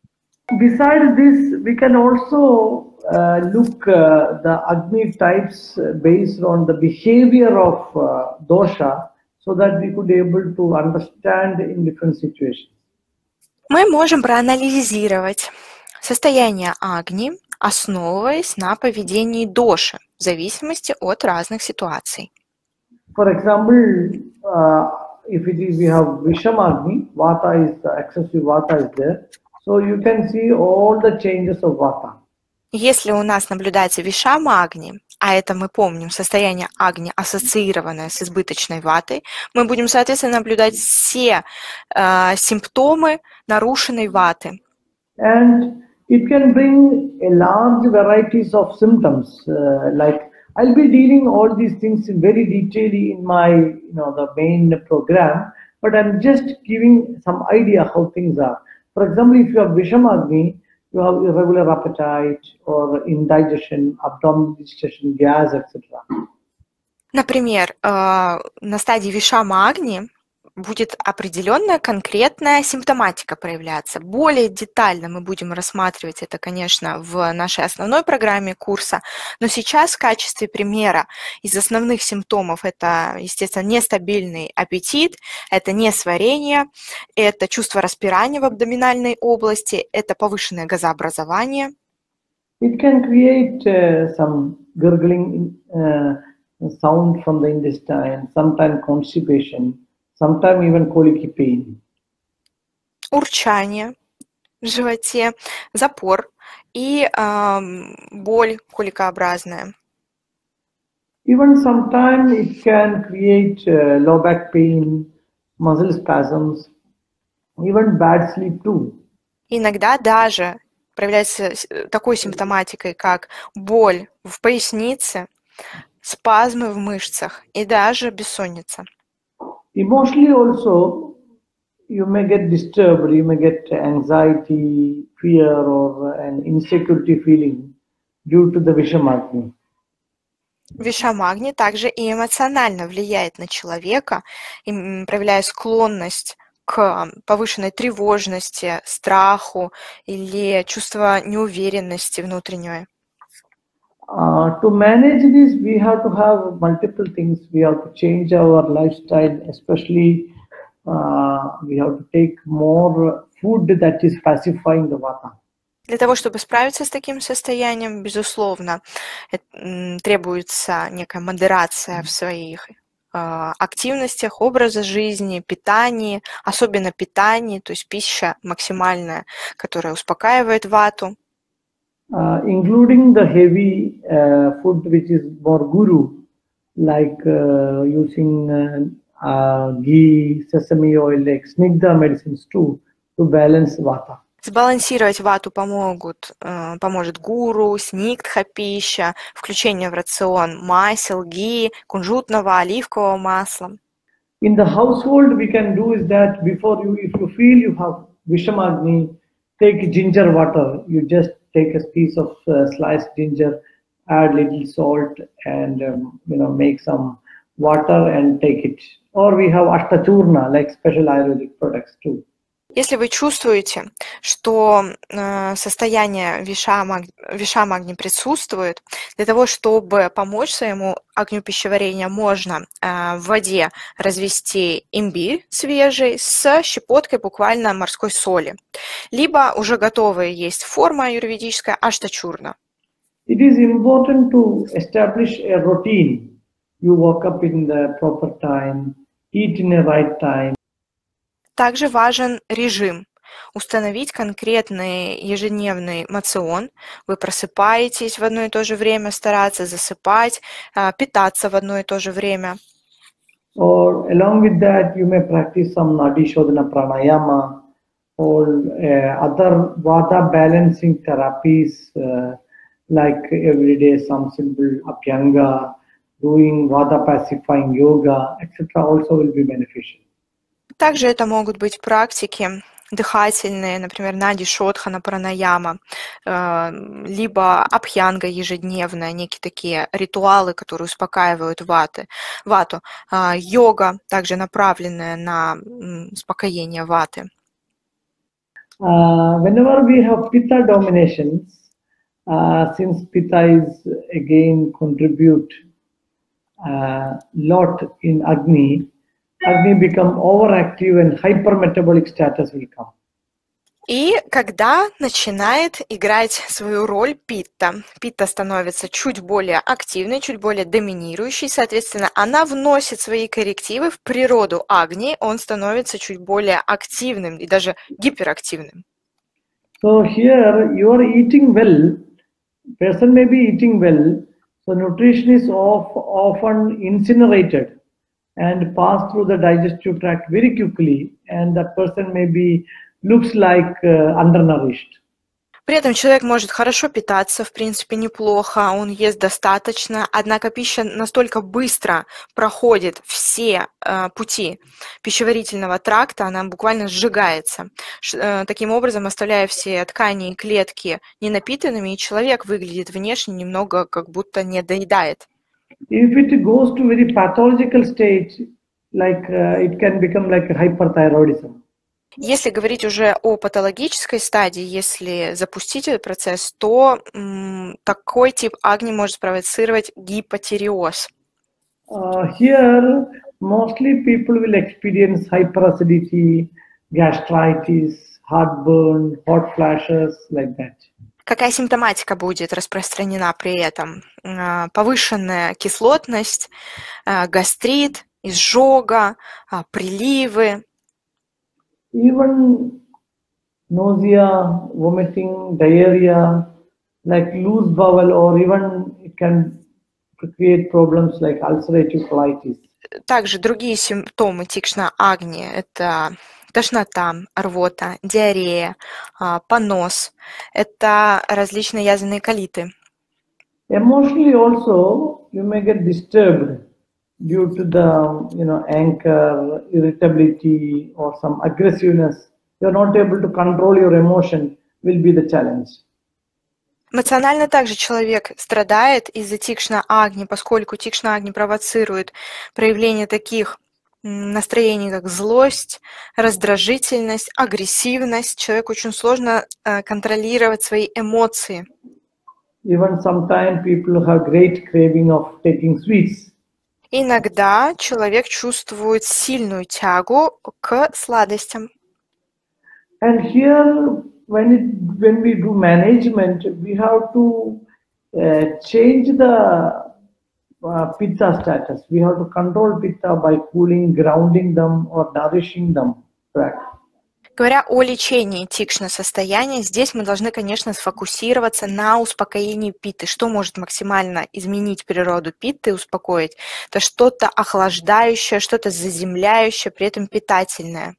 Besides this, we can also uh, look uh, the Agni types based on the behavior of uh, dosha, so that we could able to understand in different situations. Мы можем проанализировать состояние агни, основываясь на поведении доши в зависимости от разных ситуаций. For example, uh, if it is we have Vishamagni, Vata is uh, excessive Vata is there. So you can see all the changes of Vata. Если у нас наблюдается вишама агни, а это мы помним состояние агни, ассоциированное с избыточной ватой, мы будем, соответственно, наблюдать все э, симптомы нарушенной ваты. And it can bring a large varieties of symptoms. Uh, like I'll be dealing all these things in very detail in my, you know, the main program, but I'm just giving some idea how things are. For example, if you have Vishamagni, you have irregular appetite or indigestion, abdominal digestion, gas, et cetera. Например, э, на стадии вишама агни будет определенная конкретная симптоматика проявляться. Более детально мы будем рассматривать это, конечно, в нашей основной программе курса, но сейчас в качестве примера из основных симптомов это, естественно, нестабильный аппетит, это несварение, это чувство распирания в абдоминальной области, это повышенное газообразование. It can create uh, some gurgling uh, sound from the intestine, sometimes constipation, sometimes even colic pain. Урчание в животе, запор и э, боль коликообразная. Even sometimes it can create uh, low back pain, muscle spasms, even bad sleep too. Иногда даже проявляется такой симптоматикой, как боль в пояснице, спазмы в мышцах и даже бессонница. Emotionally also, you may get disturbed, you may get anxiety, fear, or an insecurity feeling due to the Vishamagni. Вишамагни также и эмоционально влияет на человека, проявляя склонность к повышенной тревожности, страху или чувство неуверенности внутренней. Uh, to manage this, we have to have multiple things. We have to change our lifestyle, especially uh, we have to take more food that is pacifying the vata. Для того, чтобы справиться с таким состоянием, безусловно, требуется некая модерация в своих э, активностях, образа жизни, питании, особенно питании, то есть пища максимальная, которая успокаивает вату. Uh, including the heavy uh, food which is more guru, like uh, using uh, uh, ghee, sesame oil, like snigdha medicines too, to balance vata. Сбалансировать вату помогут, э, поможет гуру, снигдха пища, включение в рацион масел, ги, кунжутного, оливкового масла. In the household, we can do is that before you, if you feel you have Vishamagni, take ginger water. You just take a piece of uh, sliced ginger, add little salt, and um, you know make some water and take it. Or we have Ashtachurna, like special Ayurvedic products too. Если вы чувствуете, что э, состояние вишамагни, вишамагни присутствует, для того, чтобы помочь своему огню пищеварения, можно э, в воде развести имбирь свежий с щепоткой буквально морской соли. Либо уже готовая есть форма аюрведическая аштачурна. It is important to establish a routine. You wake up in the proper time, eat in the right time. Также важен режим. установить конкретный ежедневный мацион. Вы просыпаетесь в одно и то же время, стараться засыпать, питаться в одно и то же время. Or along with that, you may practice some Nadi Shodhana Pranayama or uh, other Vata balancing therapies uh, like every day some simple Abhyanga, doing Vata pacifying yoga, et cetera also will be beneficial. Также это могут быть практики дыхательные, например, нади шодхана пранаяма, либо абхьянга ежедневная, некие такие ритуалы, которые успокаивают ваты, вату. Йога также направленная на успокоение ваты. Uh, whenever we have Pitta dominations, uh, since Pitta is again contribute a uh, lot in Agni, Agni become overactive and hypermetabolic status will come. И когда начинает играть свою роль питта, питта становится чуть более активной, чуть более доминирующей, соответственно, она вносит свои коррективы в природу Агни, он становится чуть более активным и даже гиперактивным. So here you are eating well, person may be eating well, so nutrition is of, often incinerated and pass through the digestive tract very quickly, and that person may be looks like uh, undernourished. При этом человек может хорошо питаться, в принципе, неплохо, он ест достаточно, однако пища настолько быстро проходит все э, пути пищеварительного тракта, она буквально сжигается, Ш, э, таким образом оставляя все ткани и клетки ненапитанными, и человек выглядит внешне немного как будто не доедает. If it goes to very pathological stage, like uh, it can become like a hyperthyroidism. Если говорить уже о патологической стадии, если запустить этот процесс, то м, такой тип агни может спровоцировать гипотиреоз. Uh, here, mostly people will experience hyperacidity, gastritis, heartburn, hot flashes, like that. Какая симптоматика будет распространена при этом? Повышенная кислотность, гастрит, изжога, приливы. Even nausea, vomiting, diarrhea, like loose bowel, or even it can create problems like ulcerative colitis. Также другие симптомы тикшна-агни – это тошнота, рвота, диарея, понос. Это различные язвенные колиты. Emotionally also, you may get disturbed due to the, you know, anger, irritability, or some aggressiveness. You are not able to control your emotion will be the challenge. Эмоционально также человек страдает из-за тикшна-агни, поскольку тикшна-агни провоцирует проявление таких настроений, как злость, раздражительность, агрессивность. Человеку очень сложно э, контролировать свои эмоции. Even sometimes people have great craving of taking sweets. Иногда человек чувствует сильную тягу к сладостям. And here, when it, when we do management, we have to uh, change the uh, pitta status. We have to control pitta by cooling, grounding them, or nourishing them. Correct. Говоря о лечении тикшна состояния, здесь мы должны, конечно, сфокусироваться на успокоении питты. Что может максимально изменить природу питты и успокоить? Это что-то охлаждающее, что-то заземляющее, при этом питательное.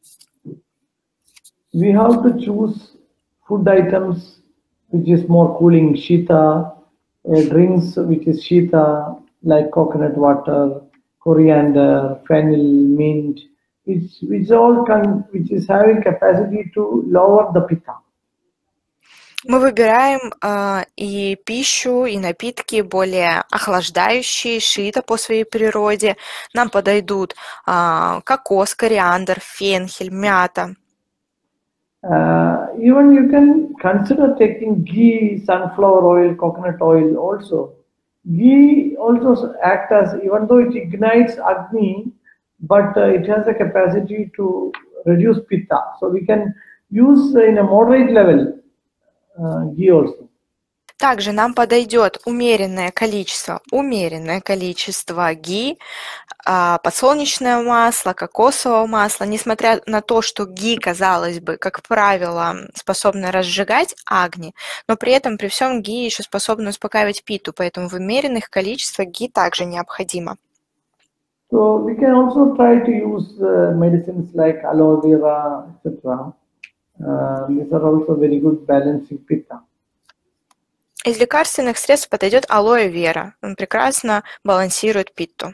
We have to choose food items which is more cooling, shita, uh, drinks which is shita, like coconut water, coriander, fennel, mint, which which all can, which is having capacity to lower the pitta. Мы выбираем э, и пищу, и напитки более охлаждающие, шита по своей природе. Нам подойдут э, кокос, кориандр, фенхель, мята. Uh, even you can consider taking ghee, sunflower oil, coconut oil also. Ghee also acts as, even though it ignites Agni, but uh, it has a capacity to reduce pitta. So we can use uh, in a moderate level uh, ghee also. Также нам подойдет умеренное количество, умеренное количество ги, подсолнечное масло, кокосового масла. Несмотря на то, что ги, казалось бы, как правило, способна разжигать агни, но при этом при всем ги еще способна успокаивать питу, поэтому в умеренных количествах ги также необходимо. So we can also try to use uh, medicines like aloe vera, et cetera. Uh, these are also very good balancing pitta. Из лекарственных средств подойдет алоэ вера. Он прекрасно балансирует питту.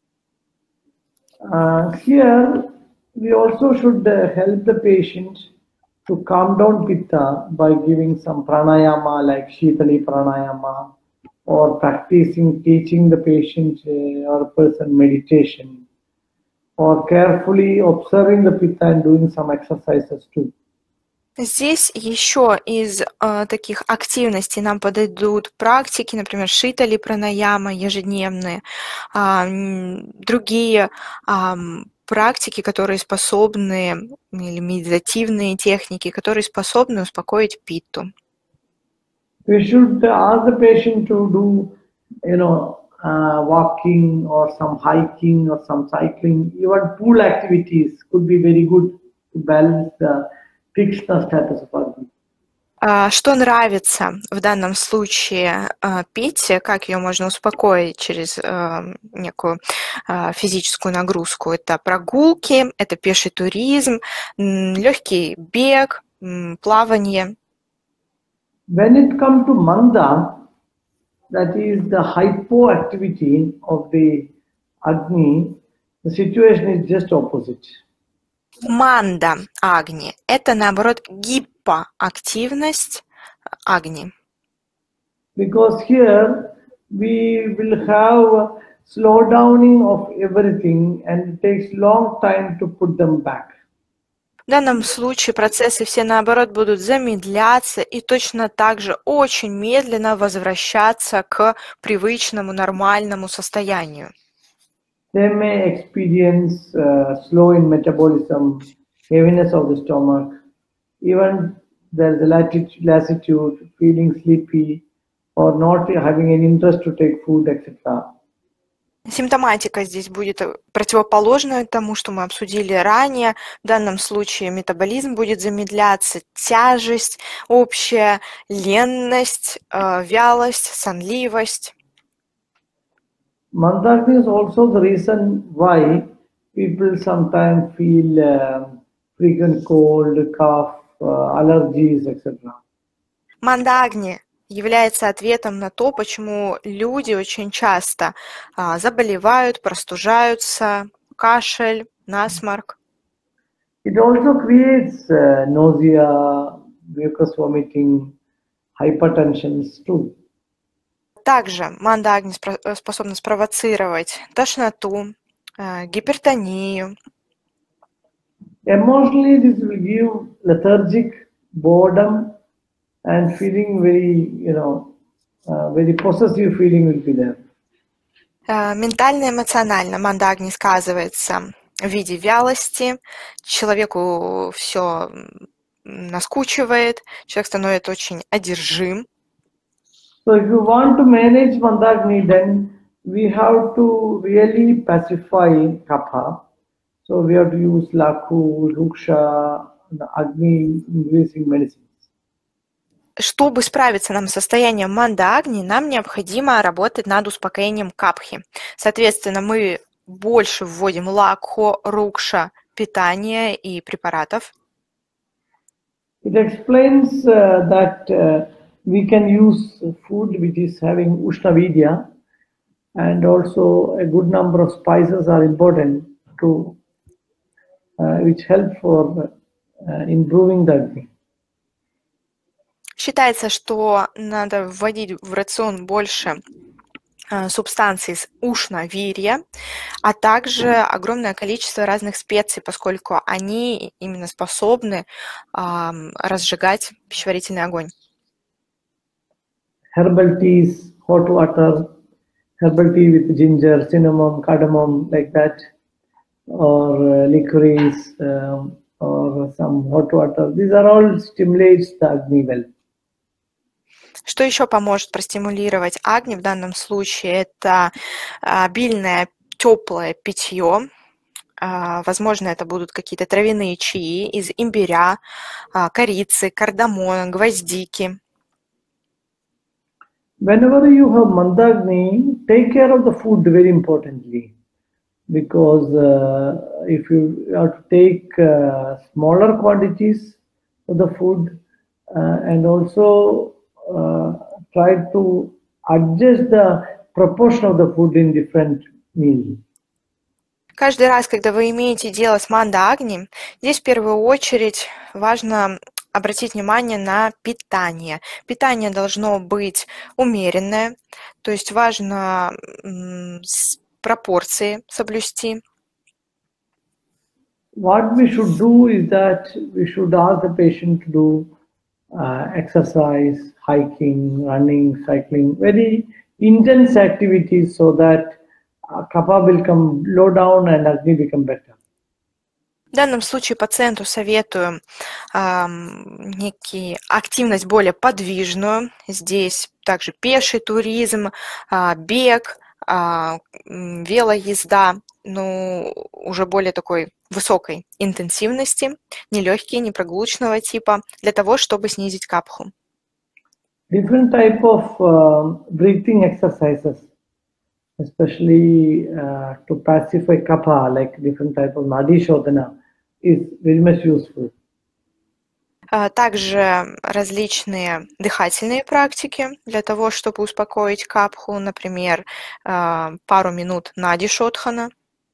Uh, here, we also should uh, help the patient to calm down pitta by giving some pranayama like Shitali pranayama, or practicing teaching the patient uh, or person meditation, or carefully observing the pitta and doing some exercises too. Здесь еще из э, таких активностей нам подойдут практики, например, шитали пранаяма ежедневные, э, другие э, практики, которые способны, или медитативные техники, которые способны успокоить питту. We should ask the patient to do, you know, uh, walking or some hiking or some cycling. Even pool activities could be very good to balance the fixed status of Agni. Что нравится в данном случае Питте, как ее можно успокоить через некую физическую нагрузку? Это прогулки, это пеший туризм, легкий бег, плавание. When it comes to Manda, that is the hypoactivity of the Agni, the situation is just opposite. Манда Агни – это, наоборот, гипоактивность Агни. Because here we will have slowdowning of everything and it takes long time to put them back. В данном случае процессы все, наоборот, будут замедляться и точно так же очень медленно возвращаться к привычному, нормальному состоянию. They may experience uh, slow in metabolism, heaviness of the stomach, even there's a lassitude, lassitude, feeling sleepy, or not having an interest to take food, et cetera. Симптоматика здесь будет противоположной тому, что мы обсудили ранее. В данном случае метаболизм будет замедляться, тяжесть, общая ленность, э, вялость, сонливость. Mandagni is also the reason why people sometimes feel uh, frequent cold, cough, uh, allergies, et cetera. Мандагни является ответом на то, почему люди очень часто а, заболевают, простужаются, кашель, насморк. It also creates uh, nausea, mucus vomiting, hypertension too. Также мандагни способна спровоцировать тошноту, э, гипертонию. Emotionally, this will give lethargic, boredom, and feeling very, you know, uh, very possessive feeling will be there. Э, ментально, эмоционально мандагни сказывается в виде вялости. Человеку все наскучивает, человек становится очень одержим. So if you want to manage Mandagni, then we have to really pacify Kapha. So we have to use Lakhu, Ruksha, Agni increasing medicines. Чтобы справиться нам с состоянием манда-агни, нам необходимо работать над успокоением капхи. Соответственно, мы больше вводим лакхо, рукша, питания и препаратов. It explains uh, that uh, we can use food which is having Ushnavidya, and also a good number of spices are important to uh, which help for uh, improving the Agni. Считается, что надо вводить в рацион больше э, субстанций с ушна-вирья, а также огромное количество разных специй, поскольку они именно способны э, разжигать пищеварительный огонь. Herbal teas, hot water, herbal tea with ginger, cinnamon, cardamom, like that, or uh, licorice, um, or some hot water. These are all stimulates the Agni well. Что еще поможет простимулировать агни в данном случае? Это обильное теплое питье. Возможно, это будут какие-то травяные чаи из имбиря, корицы, кардамона, гвоздики. Whenever you have Mandagni, take care of the food very importantly, because uh, if you have to take uh, smaller quantities of the food uh, and also uh, try to adjust the proportion of the food in different meals. Каждый раз, когда вы имеете дело с манда-агни, здесь в первую очередь важно обратить внимание на питание. Питание должно быть умеренное, то есть важно пропорции соблюсти. What we should do is that we should ask the patient to do uh, exercise, hiking, running, cycling, very intense activities so that uh, kapha will come low down and agni become better. В данном случае пациенту советую э, некий активность более подвижную. Здесь также пеший туризм, э, бег, э, велоезда, ну, уже более такой высокой интенсивности, не легкие, не прогулочного типа, для того, чтобы снизить капху. Different type of uh, breathing exercises, especially uh, to pacify kapha, like different type of nadi shodhana, is very much useful. Также различные дыхательные практики для того, чтобы успокоить капху, например, пару минут нади шодхана.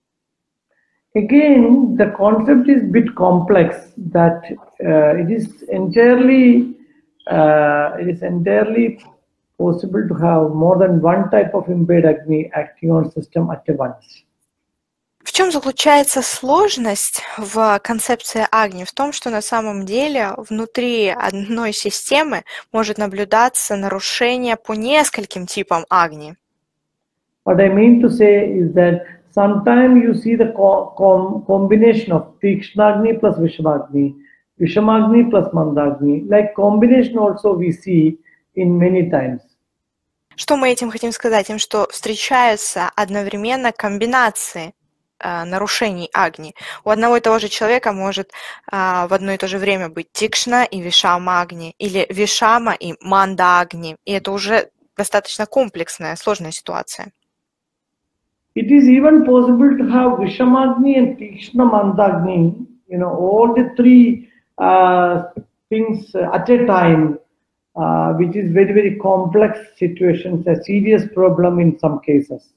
Again, the concept is a bit complex. That uh, it is entirely, uh, it is entirely possible to have more than one type of impaired agni acting on system at once. В чем заключается сложность в концепции агни? В том, что на самом деле внутри одной системы может наблюдаться нарушение по нескольким типам агни. What I mean to say is that sometimes you see the co com combination of Tikshnagni plus Vishamagni, Vishamagni plus Mandagni, like combination also we see in many times. Что мы этим хотим сказать? Тем, что встречаются одновременно комбинации нарушений агни. У одного и того же человека может а, в одно и то же время быть тикшна и вишама агни, или вишама и манда агни, и это уже достаточно комплексная, сложная ситуация. It is even possible to have Vishamagni and Tikshna Mandagni, you know, all the three uh, things at a time, uh, which is very, very complex situations, a serious problem in some cases.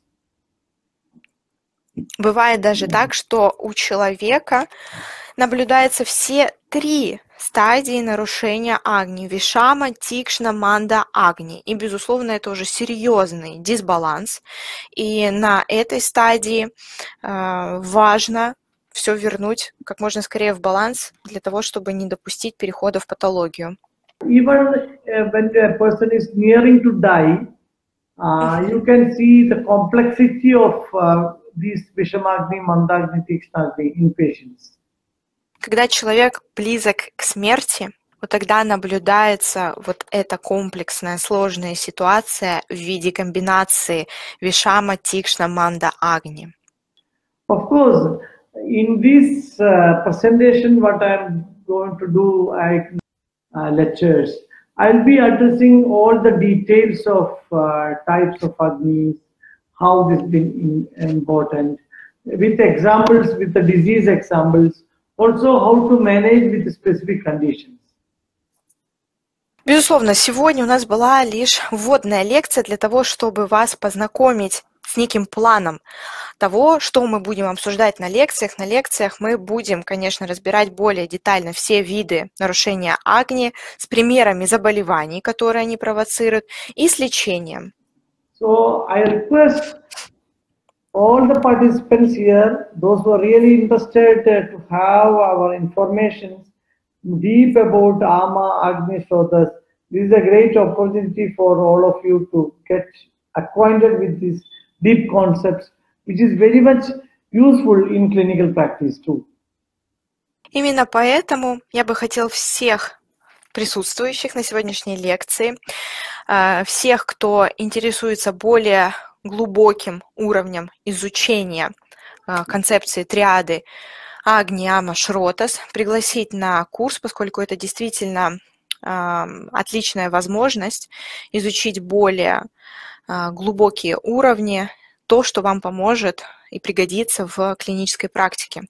Бывает даже так, что у человека наблюдаются все три стадии нарушения агни: вишама, тикшна, манда, агни. И, безусловно, это уже серьезный дисбаланс. И на этой стадии э, важно все вернуть как можно скорее в баланс для того, чтобы не допустить перехода в патологию. Even uh, when a person is nearing to die, uh, you can see the complexity of uh, these Vishamagni, Mandagni, Tikshnagni in patients. Когда человек близок к смерти, вот тогда наблюдается вот эта комплексная, сложная ситуация в виде комбинации Вишама, Тикшна, Манда, Агни. Of course, in this uh, presentation, what I'm going to do, I uh, lectures, I'll be addressing all the details of uh, types of Agnis, how this been important, with examples, with the disease examples, also how to manage with specific conditions. Безусловно, сегодня у нас была лишь вводная лекция для того, чтобы вас познакомить с неким планом того, что мы будем обсуждать на лекциях. На лекциях мы будем, конечно, разбирать более детально все виды нарушения агни с примерами заболеваний, которые они провоцируют, и с лечением. So I request all the participants here, those who are really interested to have our information deep about Ama Agni Shrodhas, this is a great opportunity for all of you to get acquainted with these deep concepts, which is very much useful in clinical practice too. Именно поэтому я бы хотел всех присутствующих на сегодняшней лекции всех, кто интересуется более глубоким уровнем изучения концепции триады Агни, Ама, Шротас, пригласить на курс, поскольку это действительно отличная возможность изучить более глубокие уровни, то, что вам поможет и пригодится в клинической практике.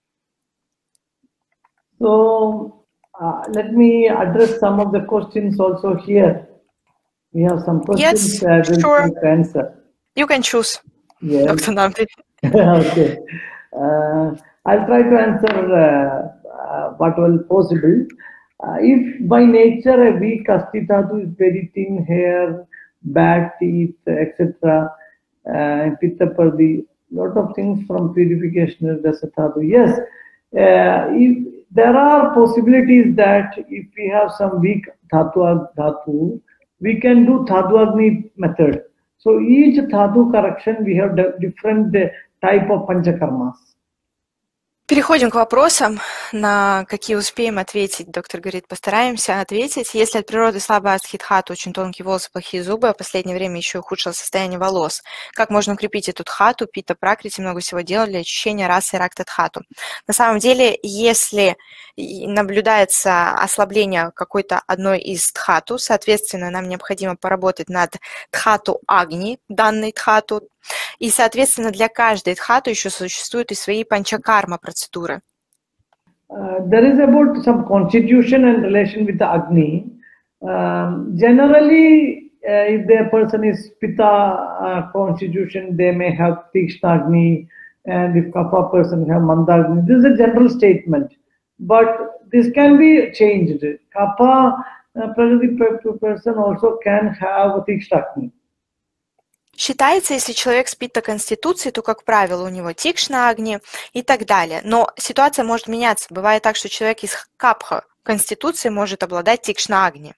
So, uh, let me address some of the questions also here. We have some questions Yes, I will sure. try to answer. You can choose, Yes. Doctor Nampi. Okay. Uh, I'll try to answer uh, uh, what will possible. Uh, if by nature a weak Asthidhatu is very thin hair, bad teeth, et cetera, uh, Pittapardi, lot of things from purification of Dasatatu. Yes, uh, if there are possibilities that if we have some weak Dhatu, dhatu we can do Dhatu Agni method. So each Dhatu correction, we have different type of Panchakarmas. Переходим к вопросам, на какие успеем ответить. Доктор говорит, постараемся ответить. Если от природы слабая астхи-дхату, очень тонкие волосы, плохие зубы, а в последнее время еще и ухудшилось состояние волос, как можно укрепить эту дхату? Пита Пракрити много всего делает для очищения расы и ракта-дхату. На самом деле, если наблюдается ослабление какой-то одной из дхату, соответственно, нам необходимо поработать над дхату Агни, данной дхату, и, соответственно, для каждой дхату еще существуют и свои панчакарма процедуры. Uh, there is about some constitution and relation with the Agni. Um, generally, uh, if the person is Pitta uh, constitution, they may have Tikshna Agni, and if Kapha person have Manda Agni. This is a general statement, but this can be changed. Kapha uh, person also can have Tikshna Agni. Считается, если человек спит по конституции, то, как правило, у него тикшна агни и так далее. Но ситуация может меняться. Бывает так, что человек из капха конституции может обладать тикшна агни.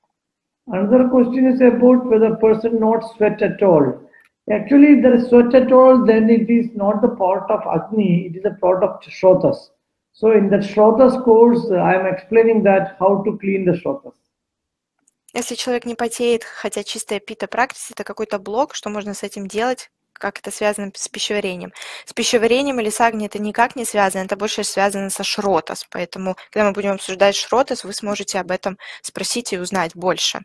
Another question is about whether person not sweat at all. Actually, if there is sweat at all, then it is not the part of Agni, it is a part of Shrotas. So in the Shrotas course, I am explaining that how to clean the Shrotas. Если человек не потеет, хотя чистая пита практика, это какой-то блок, что можно с этим делать, как это связано с пищеварением. С пищеварением или с агни это никак не связано, это больше связано со шротас. Поэтому, когда мы будем обсуждать шротас, вы сможете об этом спросить и узнать больше.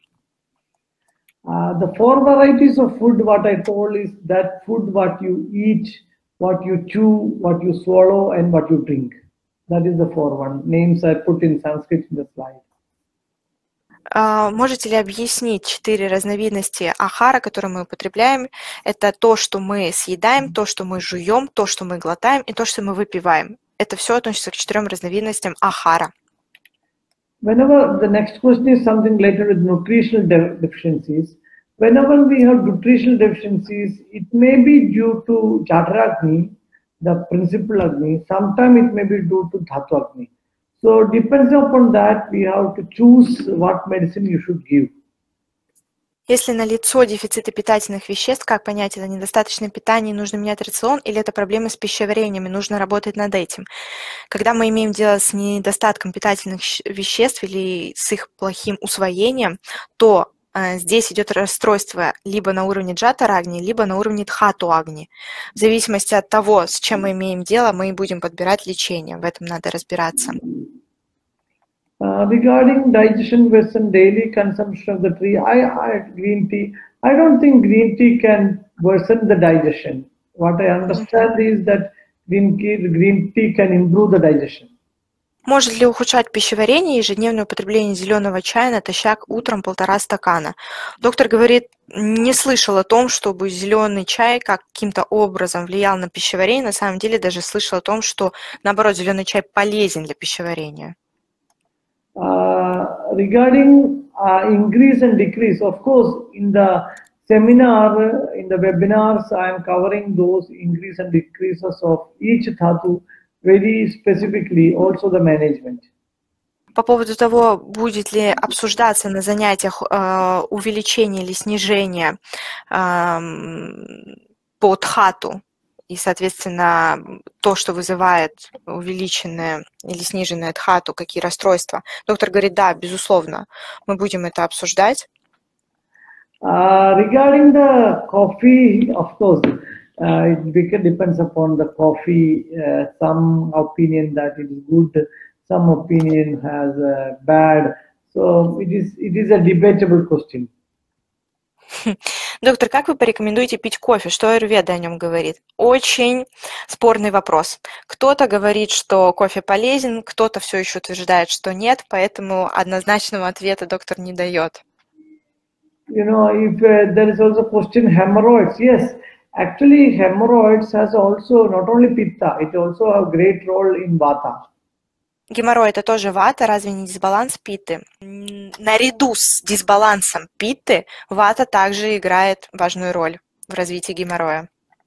Uh, the four varieties of food, what I told is that food what you eat, what you chew, what you swallow, and what you drink. That is the four one names I put in Sanskrit in the slide. Uh, можете ли объяснить четыре разновидности ахара, которые мы употребляем? Это то, что мы съедаем, то, что мы жуем, то, что мы глотаем, и то, что мы выпиваем. Это все относится к четырем разновидностям ахара. Whenever the next question is something related with nutritional de deficiencies, whenever we have nutritional deficiencies, it may be due to Jataragni, the principal Agni, sometimes it may be due to Dhatu Agni. So depends upon that, we have to choose what medicine you should give. Если налицо дефициты питательных веществ, как понять, это недостаточное питание, нужно менять рацион, или это проблемы с пищеварением, и нужно работать над этим. Когда мы имеем дело с недостатком питательных веществ или с их плохим усвоением, то э, здесь идет расстройство либо на уровне джата-рагни, либо на уровне дхату-агни. В зависимости от того, с чем мы имеем дело, мы и будем подбирать лечение. В этом надо разбираться. Uh, regarding digestion based on daily consumption of the tree, I, I green tea. I don't think green tea can worsen the digestion. What I understand is that green tea, green tea can improve the digestion. Может ли ухудшать пищеварение ежедневное употребление зеленого чая натощак утром полтора стакана? Доктор говорит, не слышал о том, чтобы зеленый чай каким-то образом влиял на пищеварение. На самом деле даже слышал о том, что, наоборот, зеленый чай полезен для пищеварения. Uh, regarding uh, increase and decrease, of course, in the seminar, in the webinars, I am covering those increase and decreases of each dhatu very specifically, also the management. По поводу того, будет ли обсуждаться на занятиях э, увеличение или снижение э, по дхату, и, соответственно, то, что вызывает увеличенное или сниженное дхату, какие расстройства. Доктор говорит, да, безусловно, мы будем это обсуждать. Uh, regarding the coffee, of course, uh, it depends upon the coffee. Uh, some opinion that it is good, some opinion has uh, bad. So it is it is a debatable question. Доктор, как вы порекомендуете пить кофе? Что аюрведа о нем говорит? Очень спорный вопрос. Кто-то говорит, что кофе полезен, кто-то все еще утверждает, что нет, поэтому однозначного ответа доктор не дает. You know, if uh, there is also question hemorrhoids, yes, actually hemorrhoids has also not only pitta, it also have great role in vata. Геморрой – это тоже вата, разве не дисбаланс питты? Наряду с дисбалансом питты вата также играет важную роль в развитии геморроя.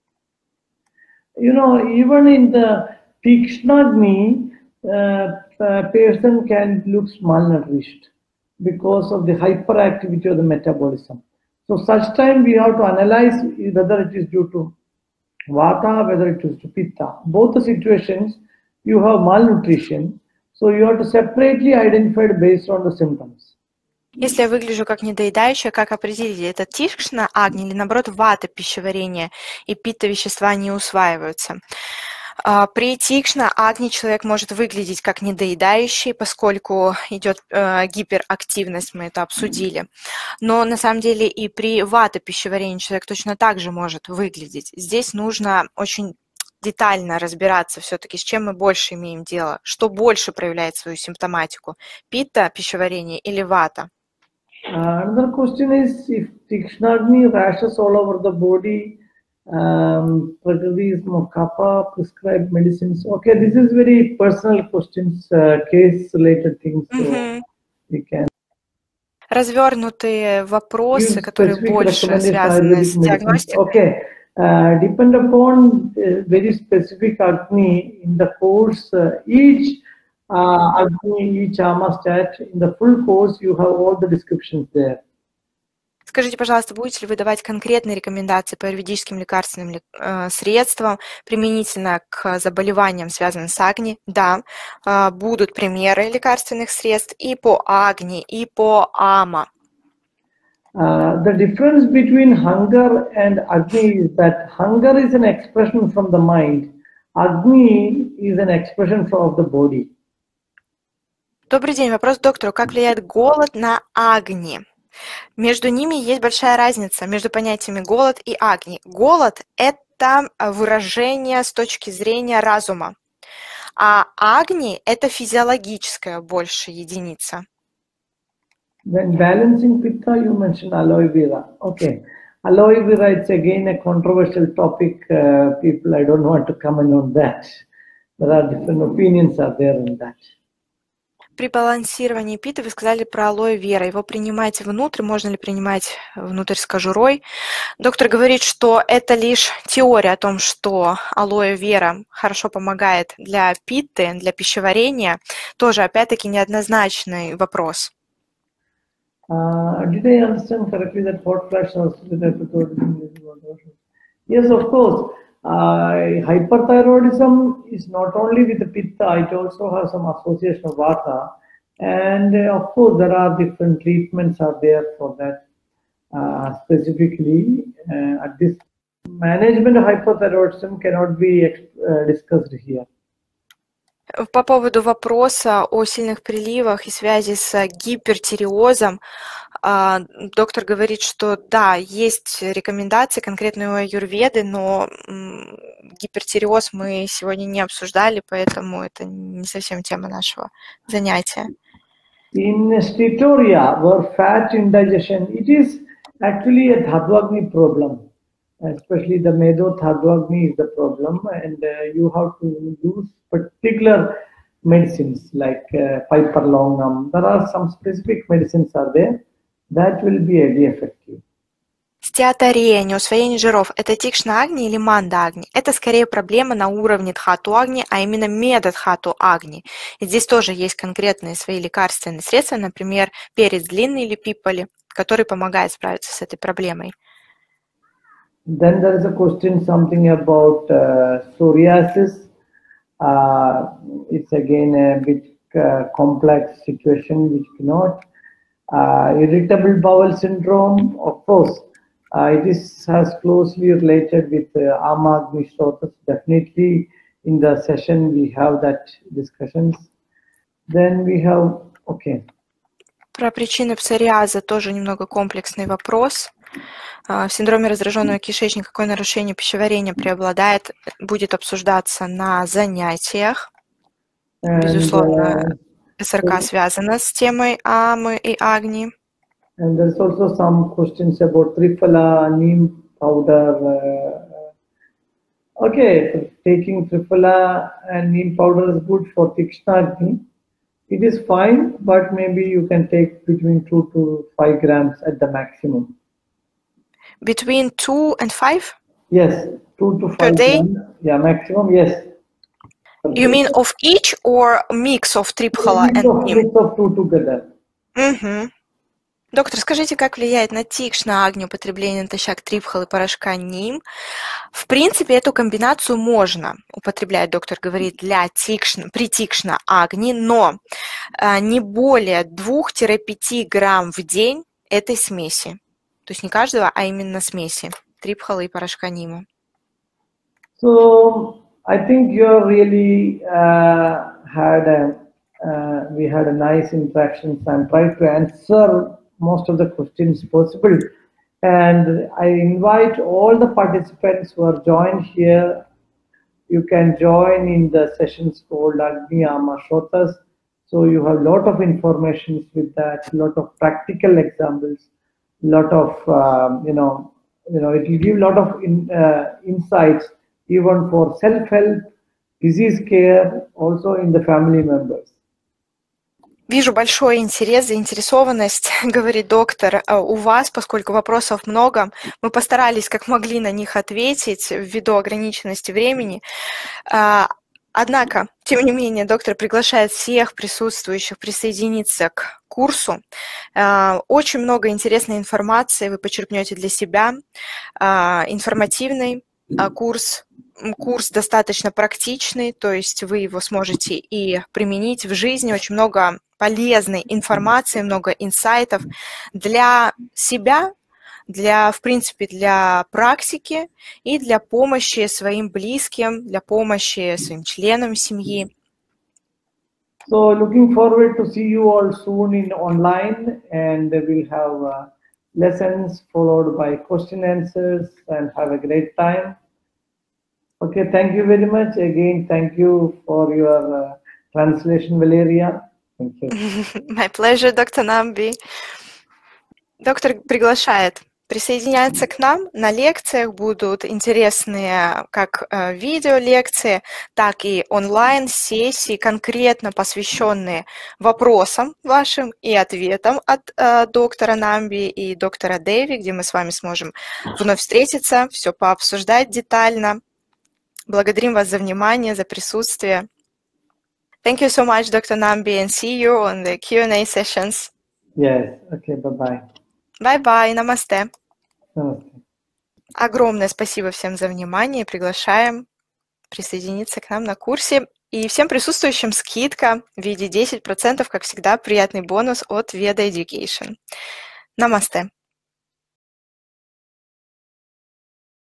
You know, even in the Tikshnagni, uh, a person can look malnourished because of the hyperactivity of the metabolism. So such time we have to analyze whether it is due to vata, whether it is to pitta. Both the situations, you have malnutrition. So you have to separately identify based on the symptoms. Если я выгляжу как недоедающая, как определить, это тикшна агни или наоборот вата пищеварения и питта вещества не усваиваются? При тикшна агни человек может выглядеть как недоедающий, поскольку идет э, гиперактивность, мы это обсудили. Но на самом деле и при вата пищеварении человек точно так же может выглядеть. Здесь нужно очень детально разбираться все-таки, с чем мы больше имеем дело, что больше проявляет свою симптоматику, питта, пищеварение или вата. Uh, another question is if Tikshnagni rashes all over the body, um, Prakriti is more kapha, prescribed medicines. Okay, this is very personal questions, uh, case-related things. So Mm-hmm. we can развернутые вопросы, use которые specific больше recommended связаны с Ayurvedic medicines. диагностикой. Okay, uh, depend upon uh, very specific Agni in the course, uh, each uh, Agni, each Ama stat, in the full course you have all the descriptions there. Скажите, пожалуйста, будете ли вы давать конкретные рекомендации по аюрведическим лекарственным э, средствам применительно к заболеваниям, связанным с агни? Да, э, будут примеры лекарственных средств и по агни, и по ама. Uh, the difference between hunger and Agni is that hunger is an expression from the mind. Agni is an expression from the body. Добрый день. Вопрос к доктору. Как влияет голод на агни? Между ними есть большая разница, между понятиями голод и агни. Голод – это выражение с точки зрения разума, а агни – это физиологическая больше единица. Then balancing pitta, you mentioned aloe vera. Okay, aloe vera, it's again a controversial topic. Uh, people, I don't want to comment on that. There are different opinions are there in that. При балансировании питы вы сказали про алоэ вера. Его принимать внутрь, можно ли принимать внутрь с кожурой? Доктор говорит, что это лишь теория о том, что алоэ вера хорошо помогает для питты, для пищеварения. Тоже, опять-таки, неоднозначный вопрос. Uh, did I understand correctly that hot flash was Yes, of course. Uh, hyperthyroidism is not only with the pitta, it also has some association of vata. And uh, of course, there are different treatments are there for that. Uh, specifically, uh, at this management of hyperthyroidism cannot be uh, discussed here. По поводу вопроса о сильных приливах и связи с гипертиреозом, доктор говорит, что да, есть рекомендации конкретные у аюрведы, но гипертиреоз мы сегодня не обсуждали, поэтому это не совсем тема нашего занятия. In steatorrhea, where fat indigestion, it is actually a Dhadvagni problem. Especially the Medo Dhadvagni is the problem, and uh, you have to use particular medicines like uh, Piperlongum. There are some specific medicines are there that will be really effective. Стеатория, неусвоение жиров – это тикшна агни или манда агни? Это скорее проблема на уровне дхату агни, а именно медадхату агни. И здесь тоже есть конкретные свои лекарственные средства, например, перец длинный или пипали, который помогает справиться с этой проблемой. Then there is a question something about uh, psoriasis. Uh, it's again a bit uh, complex situation which cannot. Uh, irritable bowel syndrome, of course, uh, it is has closely related with uh, Ama-Agni Shrotas. Definitely, in the session we have that discussions. Then we have, okay. Про причины псориаза тоже немного комплексный вопрос. В синдроме раздраженного кишечника какое нарушение пищеварения преобладает, будет обсуждаться на занятиях. Безусловно, СРК связана с темой Амы и Агни. And there's also some questions about Triphala, neem powder. Uh, okay, taking Triphala and neem powder is good for Tikshna Agni. It is fine, but maybe you can take between two to five grams at the maximum. Between two and five? Yes, two to five per day? grams. Yeah, maximum, yes. You mean of each or mix of Triphala mix and of, neem? mix of two together. Угу. Доктор, скажите, как влияет на Тикшна Агни употребление натощак Трипхалы порошка ним? В принципе, эту комбинацию можно употреблять, доктор говорит, для тикшна, при Тикшна Агни, но а, не более двух-пяти грамм в день этой смеси. То есть не каждого, а именно смеси Трипхалы и порошка нима. So, I think you really uh, had a, uh, we had a nice interaction and tried to answer most of the questions possible. And I invite all the participants who are joined here, you can join in the sessions called Agni Ama Shrotas. So you have a lot of information with that, a lot of practical examples, a lot of, um, you know, you know, it will give a lot of in, uh, insights even for self-help, disease care, also in the family members. Вижу большой интерес, заинтересованность, говорит доктор, у вас, поскольку вопросов много. Мы постарались как могли на них ответить ввиду ограниченности времени. Однако, тем не менее, доктор приглашает всех присутствующих присоединиться к курсу. Очень много интересной информации вы почерпнете для себя. Информативный курс. Курс достаточно практичный, то есть вы его сможете и применить в жизни. Очень много полезной информации, много инсайтов для себя, для, в принципе, для практики и для помощи своим близким, для помощи своим членам семьи. So looking forward to see you all soon in online, and we'll have uh, lessons followed by question answers and have a great time. Okay, thank you very much. Again, thank you for your uh, translation, Valeria. Thank you. My pleasure, доктор Nambi. Доктор приглашает присоединяться к нам. На лекциях будут интересные как э, видеолекции, так и онлайн-сессии, конкретно посвященные вопросам вашим и ответам от э, доктора Намби и доктора Дэви, где мы с вами сможем вновь встретиться, все пообсуждать детально. Благодарим вас за внимание, за присутствие. Thank you so much, доктор Nambi, and see you on the Q and A sessions. Yes, okay, bye-bye. Bye-bye, намасте. Namaste. Огромное спасибо всем за внимание. Приглашаем присоединиться к нам на курсе. И всем присутствующим скидка в виде десять процентов, как всегда, приятный бонус от Veda Education. Намасте.